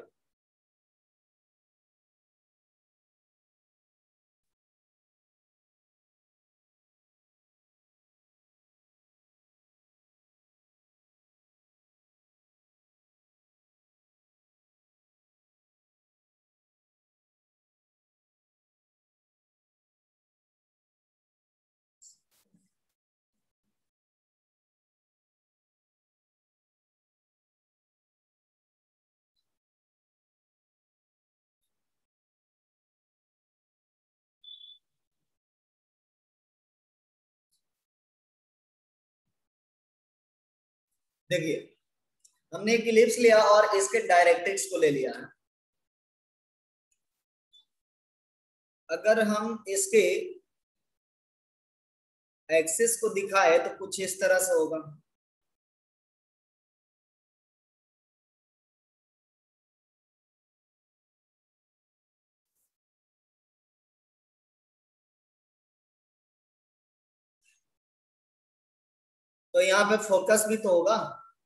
देखिए, हमने एक इलिप्स लिया और इसके डायरेक्ट्रिक्स को ले लिया है। अगर हम इसके एक्सिस को दिखाए तो कुछ इस तरह से होगा। तो यहाँ पे फोकस भी तो होगा।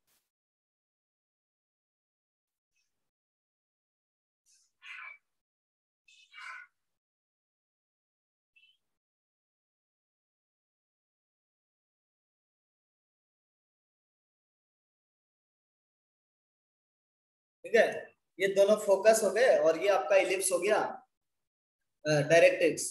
ठीक है, ये दोनों फोकस हो गए और ये आपका इलिप्स हो गया डायरेक्ट्रिक्स।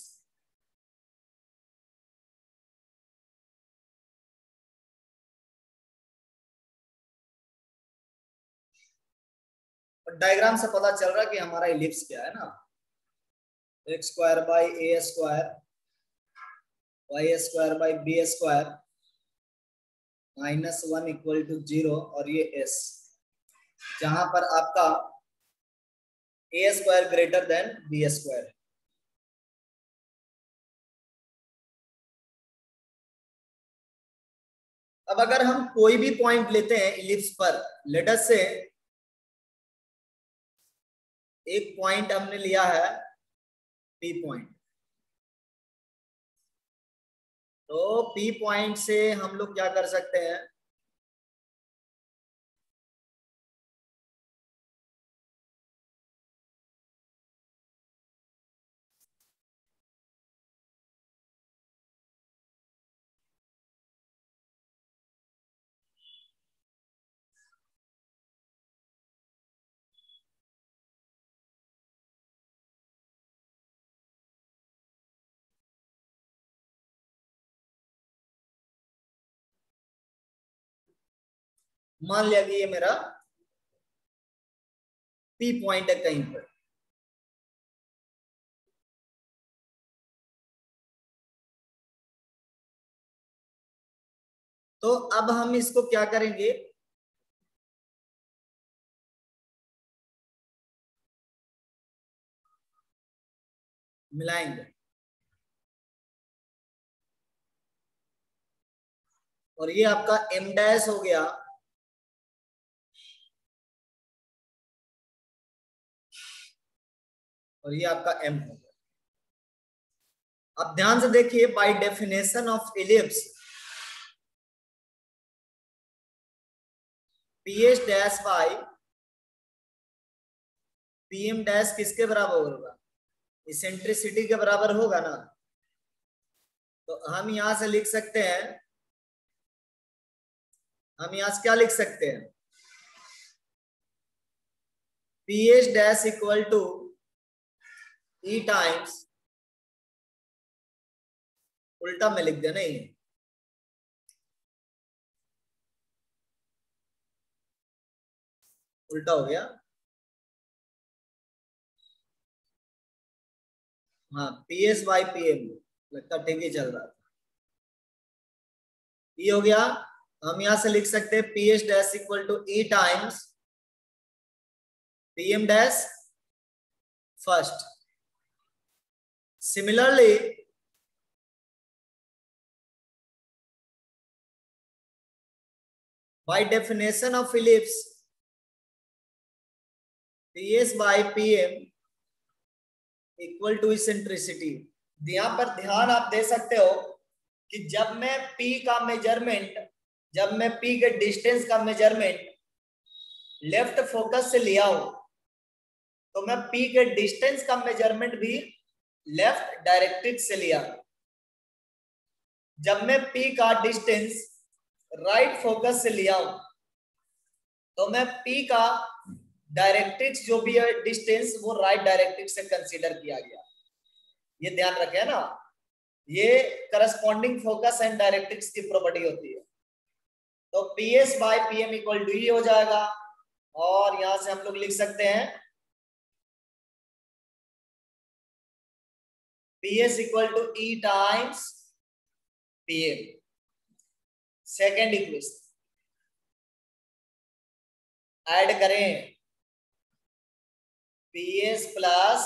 और डायग्राम से पता चल रहा है कि हमारा इलिप्स क्या है ना, x square by A square Y square by B square -1 equal to 0 और ये एस, जहां पर आपका ए square greater than b square. अब अगर हम कोई भी पॉइंट लेते हैं इलिप्स पर, लेट अस से एक पॉइंट हमने लिया है पी पॉइंट, तो पी पॉइंट से हम लोग क्या कर सकते हैं, मान लिया कि ये मेरा पी पॉइंट है कहीं पर। तो अब हम इसको क्या करेंगे, मिलाएंगे, और ये आपका एम डैश हो गया और ये आपका एम हो गया। अब ध्यान से देखिए, by definition of ellipse P H dash by P M dash किसके बराबर होगा, इसेंट्रिसिटी के बराबर होगा ना। तो हम यहां से लिख सकते हैं, हम यहां से क्या लिख सकते हैं, P H dash equal to e times, उल्टा में लिख दिया, नहीं उल्टा हो गया, हाँ P S by P M, लगता ठीक ही चल रहा था। ये हो गया। हम यहां से लिख सकते हैं P H dash equal to e times P M dash first. Similarly by definition of ellipse ps by pm equal to eccentricity. यहां पर ध्यान आप दे सकते हो कि जब मैं p का मेजरमेंट, जब मैं p के डिस्टेंस का मेजरमेंट लेफ्ट फोकस से लिया हूं तो मैं p के डिस्टेंस का मेजरमेंट भी लेफ्ट डायरेक्ट्रिक्स से लिया। जब मैं p का डिस्टेंस राइट फोकस से लिया हूं तो मैं p का डायरेक्ट्रिक्स जो भी है डिस्टेंस वो राइट डायरेक्ट्रिक्स से कंसीडर किया गया। ये ध्यान रखें ना, ये करस्पॉन्डिंग फोकस एंड डायरेक्ट्रिक्स की प्रॉपर्टी होती है। तो PS by PM equal to e हो जाएगा और यहां से हम लोग लिख सकते हैं PS equal to e times PM। Second equation add करें PS plus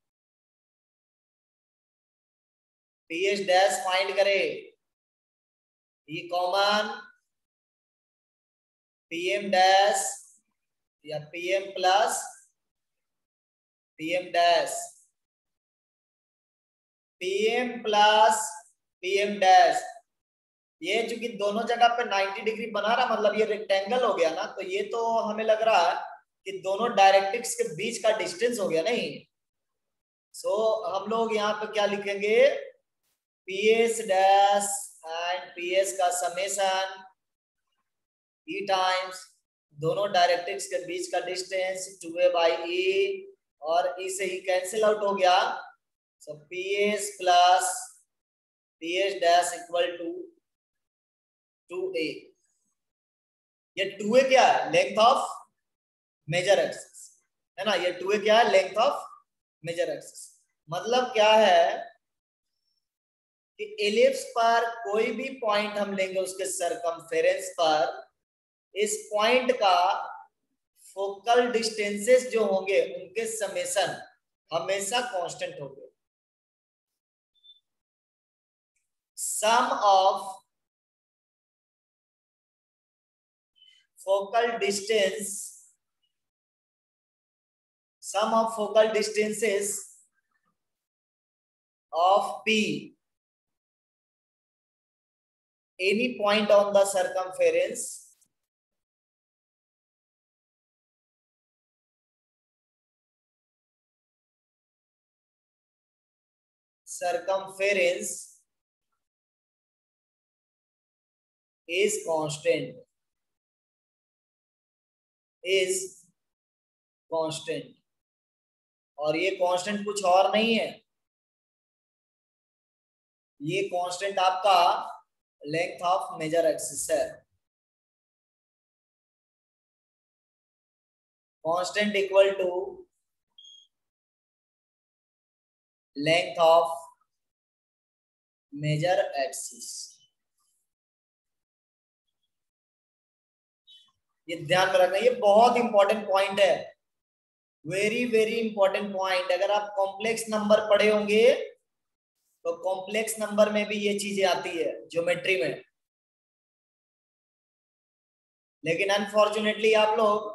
PS dash find करें, ये कॉमन PM डैश या PM plus PM dash, PM plus PM dash. ये चूंकि दोनों जगह पे 90 डिग्री बना रहा मतलब ये रेक्टेंगल हो गया ना, तो ये तो हमें लग रहा है कि दोनों डायरेक्ट्रिक्स के बीच का डिस्टेंस हो गया नहीं। सो हम लोग यहाँ पे क्या लिखेंगे PS डैश एंड PS का समेशन E टाइम्स दोनों डायरेक्ट्रिक्स के बीच का डिस्टेंस 2a बाई E और E से ही कैंसिल आउट हो गया। So PS plus PS dash equal to 2a। ये 2a क्या है? लेंथ ऑफ मेजर एक्सिस है ना। ये 2a क्या है? Length of major axis. मतलब क्या है कि एलिप्स पर कोई भी पॉइंट हम लेंगे उसके सरकमफेरेंस पर, इस पॉइंट का फोकल डिस्टेंसेस जो होंगे उनके समेशन हमेशा कांस्टेंट होंगे। Sum of focal distance, sum of focal distances of P any point on the circumference is constant, is constant। और ये कांस्टेंट कुछ और नहीं है, ये कांस्टेंट आपका लेंथ ऑफ मेजर एक्सिस है। Constant equal to length of major axis. ये ध्यान में रखना, ये बहुत इंपॉर्टेंट पॉइंट है, वेरी वेरी इंपॉर्टेंट पॉइंट। अगर आप कॉम्प्लेक्स नंबर पढ़े होंगे तो कॉम्प्लेक्स नंबर में भी ये चीजें आती है ज्योमेट्री में, लेकिन अनफॉर्चुनेटली आप लोग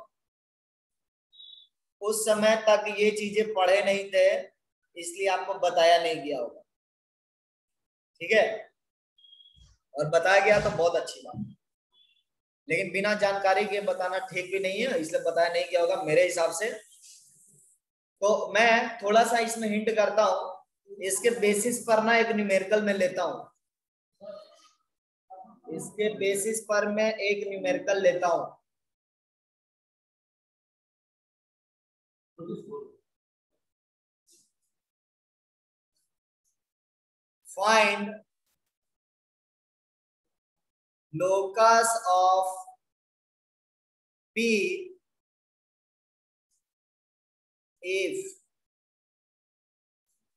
उस समय तक ये चीजें पढ़े नहीं थे, इसलिए आपको बताया नहीं गया होगा। ठीक है, और बताया गया तो बहुत अच्छी बात, लेकिन बिना जानकारी के बताना ठीक भी नहीं है, इसलिए बताया नहीं गया होगा मेरे हिसाब से। तो मैं थोड़ा सा इसमें हिंट करता हूं, इसके बेसिस पर ना एक न्यूमेरिकल में लेता हूं, इसके बेसिस पर मैं एक न्यूमेरिकल लेता हूं। Find locus of P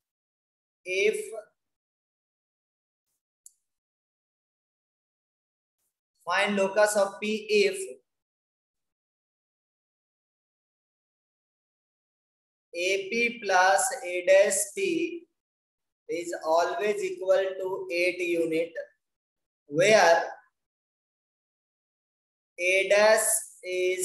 if find locus of P if AP plus A dash P is always equal to 8 unit, where A dash is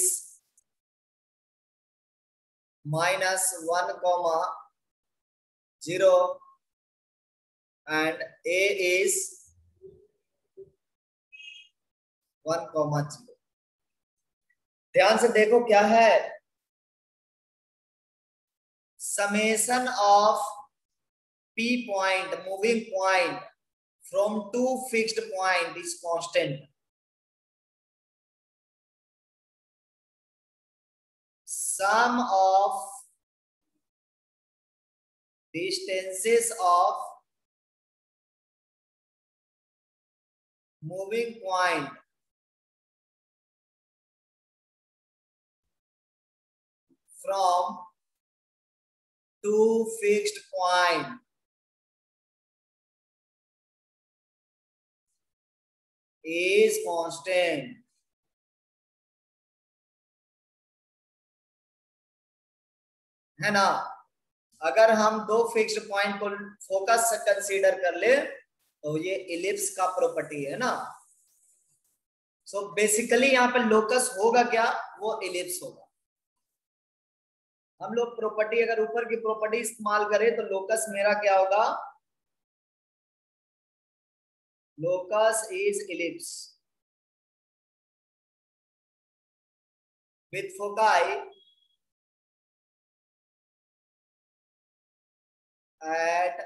-1,0 and A is 1,0. ध्यान से देखो क्या है, summation of P point, moving point from two fixed point is constant. Sum of distances of moving point from two fixed point is constant. है ना? अगर हम दो फिक्स्ड पॉइंट को फोकस से कंसीडर कर ले तो ये इलिप्स का प्रॉपर्टी है ना. सो बेसिकली यहाँ पे लोकस होगा क्या, वो इलिप्स होगा. हम लोग प्रॉपर्टी, अगर ऊपर की प्रॉपर्टी इस्तेमाल करें तो लोकस मेरा क्या होगा, locus is ellipse with foci at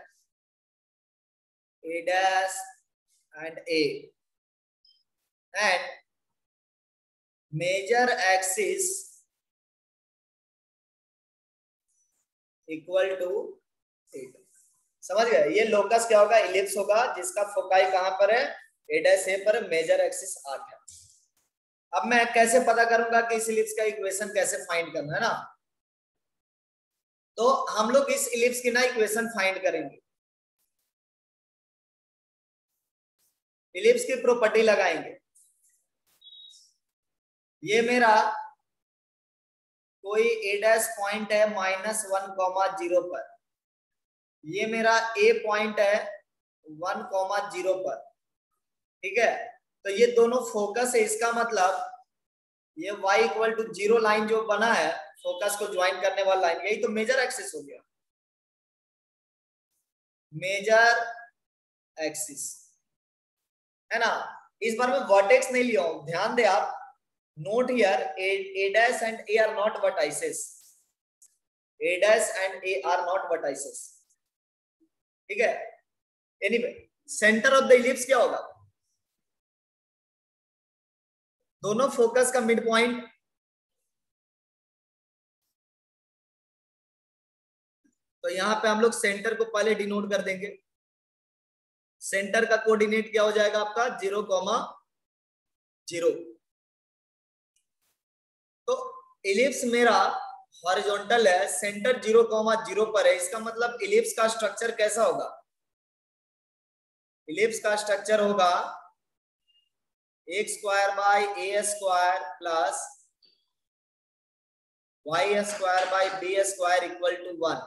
A dash and A, and major axis equal to 8. समझ गए? ये लोकस क्या होगा, इलिप्स होगा, जिसका फोकाई कहां पर है, A dash A पर, मेजर एक्सिस 8 है. अब मैं कैसे पता करूंगा कि इस इलिप्स का इक्वेशन कैसे फाइंड करना है ना, तो हम लोग इस इलिप्स की ना इक्वेशन फाइंड करेंगे. इलिप्स की प्रॉपर्टी लगाएंगे. ये मेरा कोई ए डैश पॉइंट है -1,0 पर, ये मेरा ए पॉइंट है 1,0 पर. ठीक है, तो ये दोनों फोकस है. इसका मतलब ये y = 0 लाइन जो बना है, फोकस को ज्वाइन करने वाला लाइन, यही तो मेजर एक्सिस हो गया. मेजर एक्सिस है ना. इस बार में वर्टेक्स नहीं लिया हूं, ध्यान दे आप. Note here A dash and A are not vertices. A dash and A are not vertices. ठीक है. Anyway, centre of the ellipse क्या होगा, दोनों फोकस का मिड पॉइंट. तो यहां पे हम लोग सेंटर को पहले डिनोट कर देंगे. सेंटर का कोऑर्डिनेट क्या हो जाएगा आपका, 0,0. तो इलिप्स मेरा हॉरिजॉन्टल है, सेंटर 0,0 पर है. इसका मतलब इलिप्स का स्ट्रक्चर कैसा होगा, इलिप्स का स्ट्रक्चर होगा x² by a² plus y² by b² = 1.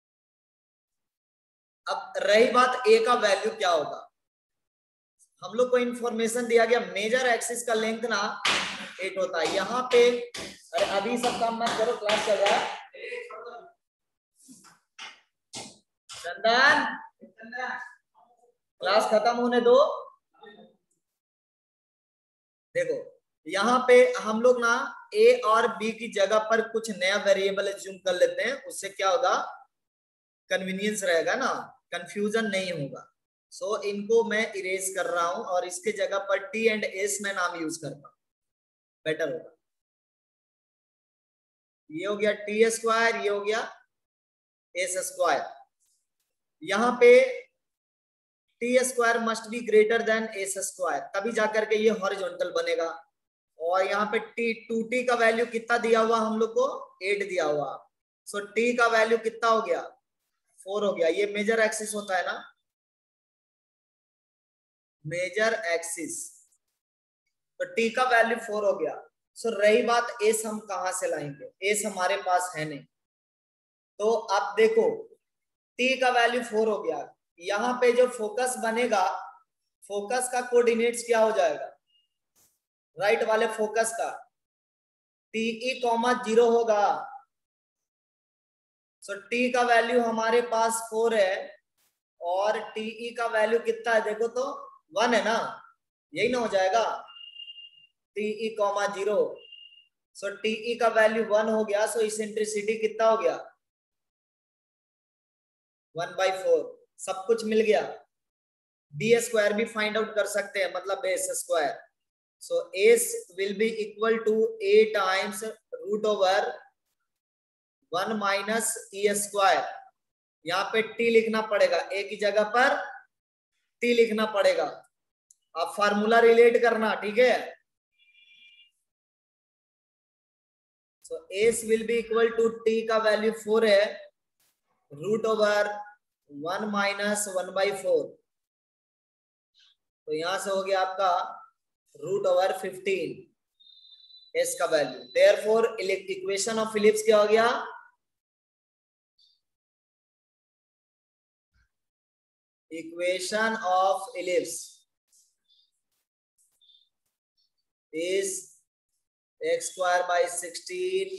अब रही बात a का वैल्यू क्या होगा, हम लोग को इंफॉर्मेशन दिया गया मेजर एक्सिस का लेंथ ना 8 होता है. यहाँ पे अरे अभी सब काम मत करो, क्लास चल रहा है. चंदन, क्लास खत्म होने दो. देखो यहाँ पे हम लोग ना a और b की जगह पर कुछ नया वेरिएबल एज्यूम कर लेते हैं. उससे क्या होगा, कन्वीनियंस रहेगा ना, कंफ्यूजन नहीं होगा. सो इनको मैं इरेज कर रहा हूं और इसके जगह पर t and s में नाम यूज करता हूं, बेटर होगा. ये हो गया t², ये हो गया s². यहाँ पे t² must be greater then s², तभी जाकर के ये हॉरिजॉन्टल बनेगा. और यहाँ पे t का वैल्यू कितना दिया हुआ हम लोग को, 8 दिया हुआ. सो t का वैल्यू कितना हो गया, 4 हो गया. ये मेजर एक्सिस होता है ना, मेजर एक्सिस. तो टी का वैल्यू 4 हो गया। सो रही बात एस हम कहां से लाएंगे, एस हमारे पास है नहीं। तो आप देखो टी का वैल्यू 4 हो गया, यहाँ पे जो फोकस बनेगा, फोकस का कोऑर्डिनेट्स क्या हो जाएगा, राइट वाले फोकस का टीई कॉमा 0 होगा। सो टी का वैल्यू हमारे पास 4 है और टीई का वैल्यू कितना है देखो तो 1 है ना, यही ना हो जाएगा टीई कॉमा 0। सो टीई का वैल्यू 1 हो गया। सो इसेंट्रिसिटी कितना हो गया 1/4, सब कुछ मिल गया। बी स्क्वायर भी फाइंड आउट कर सकते हैं, मतलब S square. So S will be equal to A times root over 1 minus E square. यहाँ पे टी लिखना पड़ेगा, ए की जगह पर टी लिखना पड़ेगा। अब फार्मूला रिलेट करना, ठीक है। So S will be equal to T का वैल्यू 4 है, रूट ओवर 1 माइनस 1/4। तो यहां से हो गया आपका रूट ओवर 15 एस का value. Therefore equation of ellipse क्या हो गया, equation of ellipse is x square by 16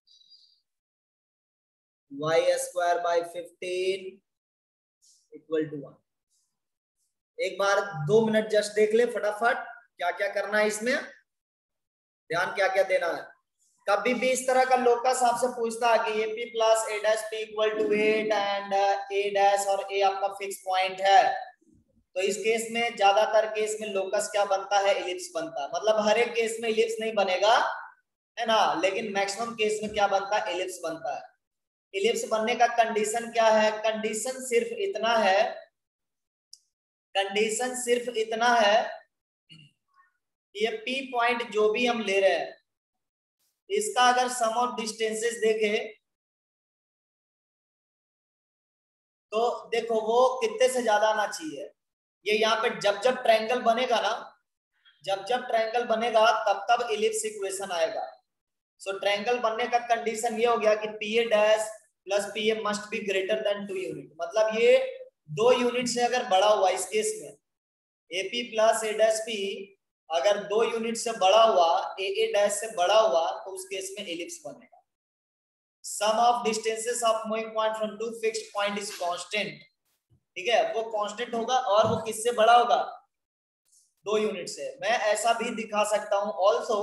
y square by 15 equal to 1। एक बार 2 मिनट जस्ट देख ले फटाफट क्या क्या करना है, इसमें ध्यान क्या क्या देना है। कभी भी इस तरह का लोकस आपसे पूछता है कि A P plus A dash P equal to 8 and A dash और ए आपका फिक्स पॉइंट है, तो इस केस में ज्यादातर केस में लोकस क्या बनता है, इलिप्स बनता है। मतलब हर एक केस में इलिप्स नहीं बनेगा है ना, लेकिन मैक्सिमम केस में क्या बनता है, इलिप्स बनता है। इलिप्स बनने का कंडीशन क्या है, कंडीशन सिर्फ इतना है, कंडीशन सिर्फ इतना है, ये पी पॉइंट जो भी हम ले रहे हैं इसका अगर सम ऑफ डिस्टेंसेस देखे तो देखो वो कितने से ज्यादा आना चाहिए। ये यहाँ पे जब जब ट्रायंगल बनेगा ना, जब जब ट्रायंगल बनेगा तब तब इलिप्स इक्वेशन आएगा। सो ट्रायंगल बनने का कंडीशन ये हो गया कि P A dash plus P A must be greater than 2 unit. मतलब ये 2 यूनिट से अगर बड़ा हुआ, इस केस में A P plus A dash P अगर 2 यूनिट से बड़ा हुआ, ए डैश से बड़ा हुआ, तो उस केस में इलिप्स बनेगा। Sum of distances of moving point from two fixed point is constant, ठीक है, वो कांस्टेंट होगा और वो किससे बड़ा होगा, 2 यूनिट से। मैं ऐसा भी दिखा सकता हूं also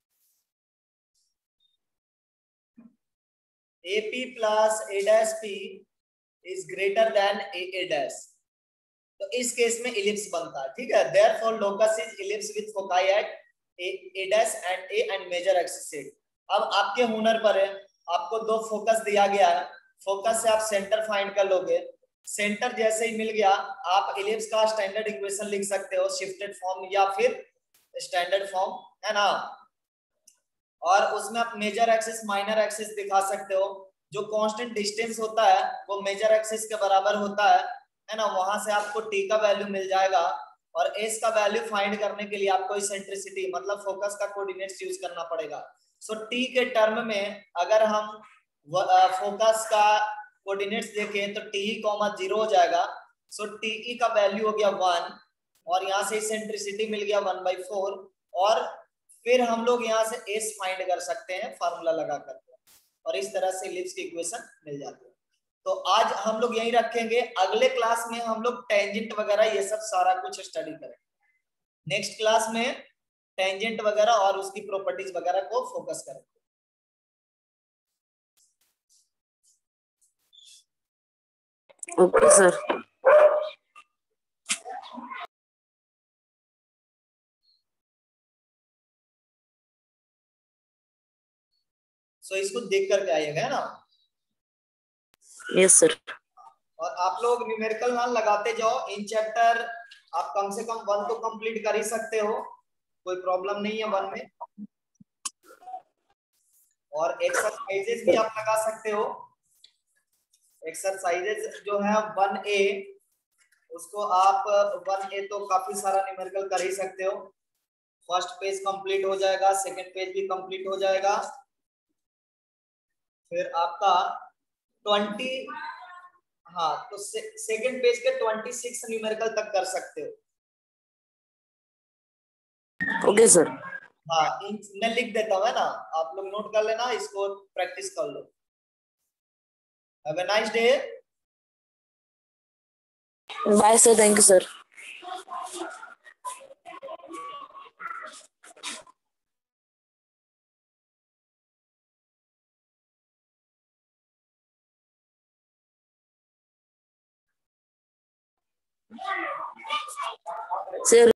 AP plus A dash P is greater than A dash, तो इस केस में इलिप्स बनता है, ठीक है। therefore locus is ellipse with foci at A dash and A and major axis set। अब आपके हुनर पर है, आपको 2 फोकस दिया गया है, फोकस से आप सेंटर फाइंड कर लोगे। सेंटर जैसे ही मिल गया आप इलिप्स का स्टैंडर्ड इक्वेशन लिख सकते हो, शिफ्टेड फॉर्म या फिर स्टैंडर्ड फॉर्म, है ना। और उसमें आप मेजर एक्सिस माइनर एक्सिस दिखा सकते हो। जो कांस्टेंट डिस्टेंस होता है वो मेजर एक्सिस के बराबर होता है ना, वहां से आपको टी का वैल्यू मिल जाएगा। और एस का वैल्यू फाइंड करने के लिए आपको इसेंट्रिसिटी मतलब फोकस का कोऑर्डिनेट्स यूज करना पड़ेगा। सो टी के टर्म में अगर हम फोकस का कोऑर्डिनेट्स देखें तो टी कॉमा 0 हो जाएगा। सो टी का वैल्यू हो गया 1 और यहाँ से इसेंट्रिसिटी मिल गया 1/4 और फिर हम लोग यहाँ से एस फाइंड कर सकते हैं फार्मूला लगा करके, और इस तरह से इलिप्स की इक्वेशन मिल जाती है। तो आज हम लोग यही रखेंगे, अगले क्लास में हम लोग टेंजेंट वगैरह ये सब सारा कुछ स्टडी करेंगे। नेक्स्ट क्लास में टेंजेंट वगैरह और उसकी प्रॉपर्टीज वगैरह को फोकस करेंगे। Okay sir. सो इसको देख करके आइएगा, है ना। Yes sir. और आप लोग न्यूमेरिकल मान लगाते जाओ, इन चैप्टर आप कम से कम 1 तो कंप्लीट कर ही सकते हो, कोई प्रॉब्लम नहीं है 1 में। और एक्सरसाइजेज भी आप लगा सकते हो, एक्सरसाइजेज जो है 1A उसको आप 1A तो काफी सारा न्यूमेरिकल कर ही सकते हो। फर्स्ट पेज कंप्लीट हो जाएगा, सेकंड पेज भी कंप्लीट हो जाएगा, फिर आपका 20, हाँ तो सेकंड पेज के 26 न्यूमेरिकल तक कर सकते हो। Okay sir. हाँ मैं लिख देता हूँ, है ना, आप लोग नोट कर लेना, इसको प्रैक्टिस कर लो। Have a nice day. Bye sir, thank you sir. Sir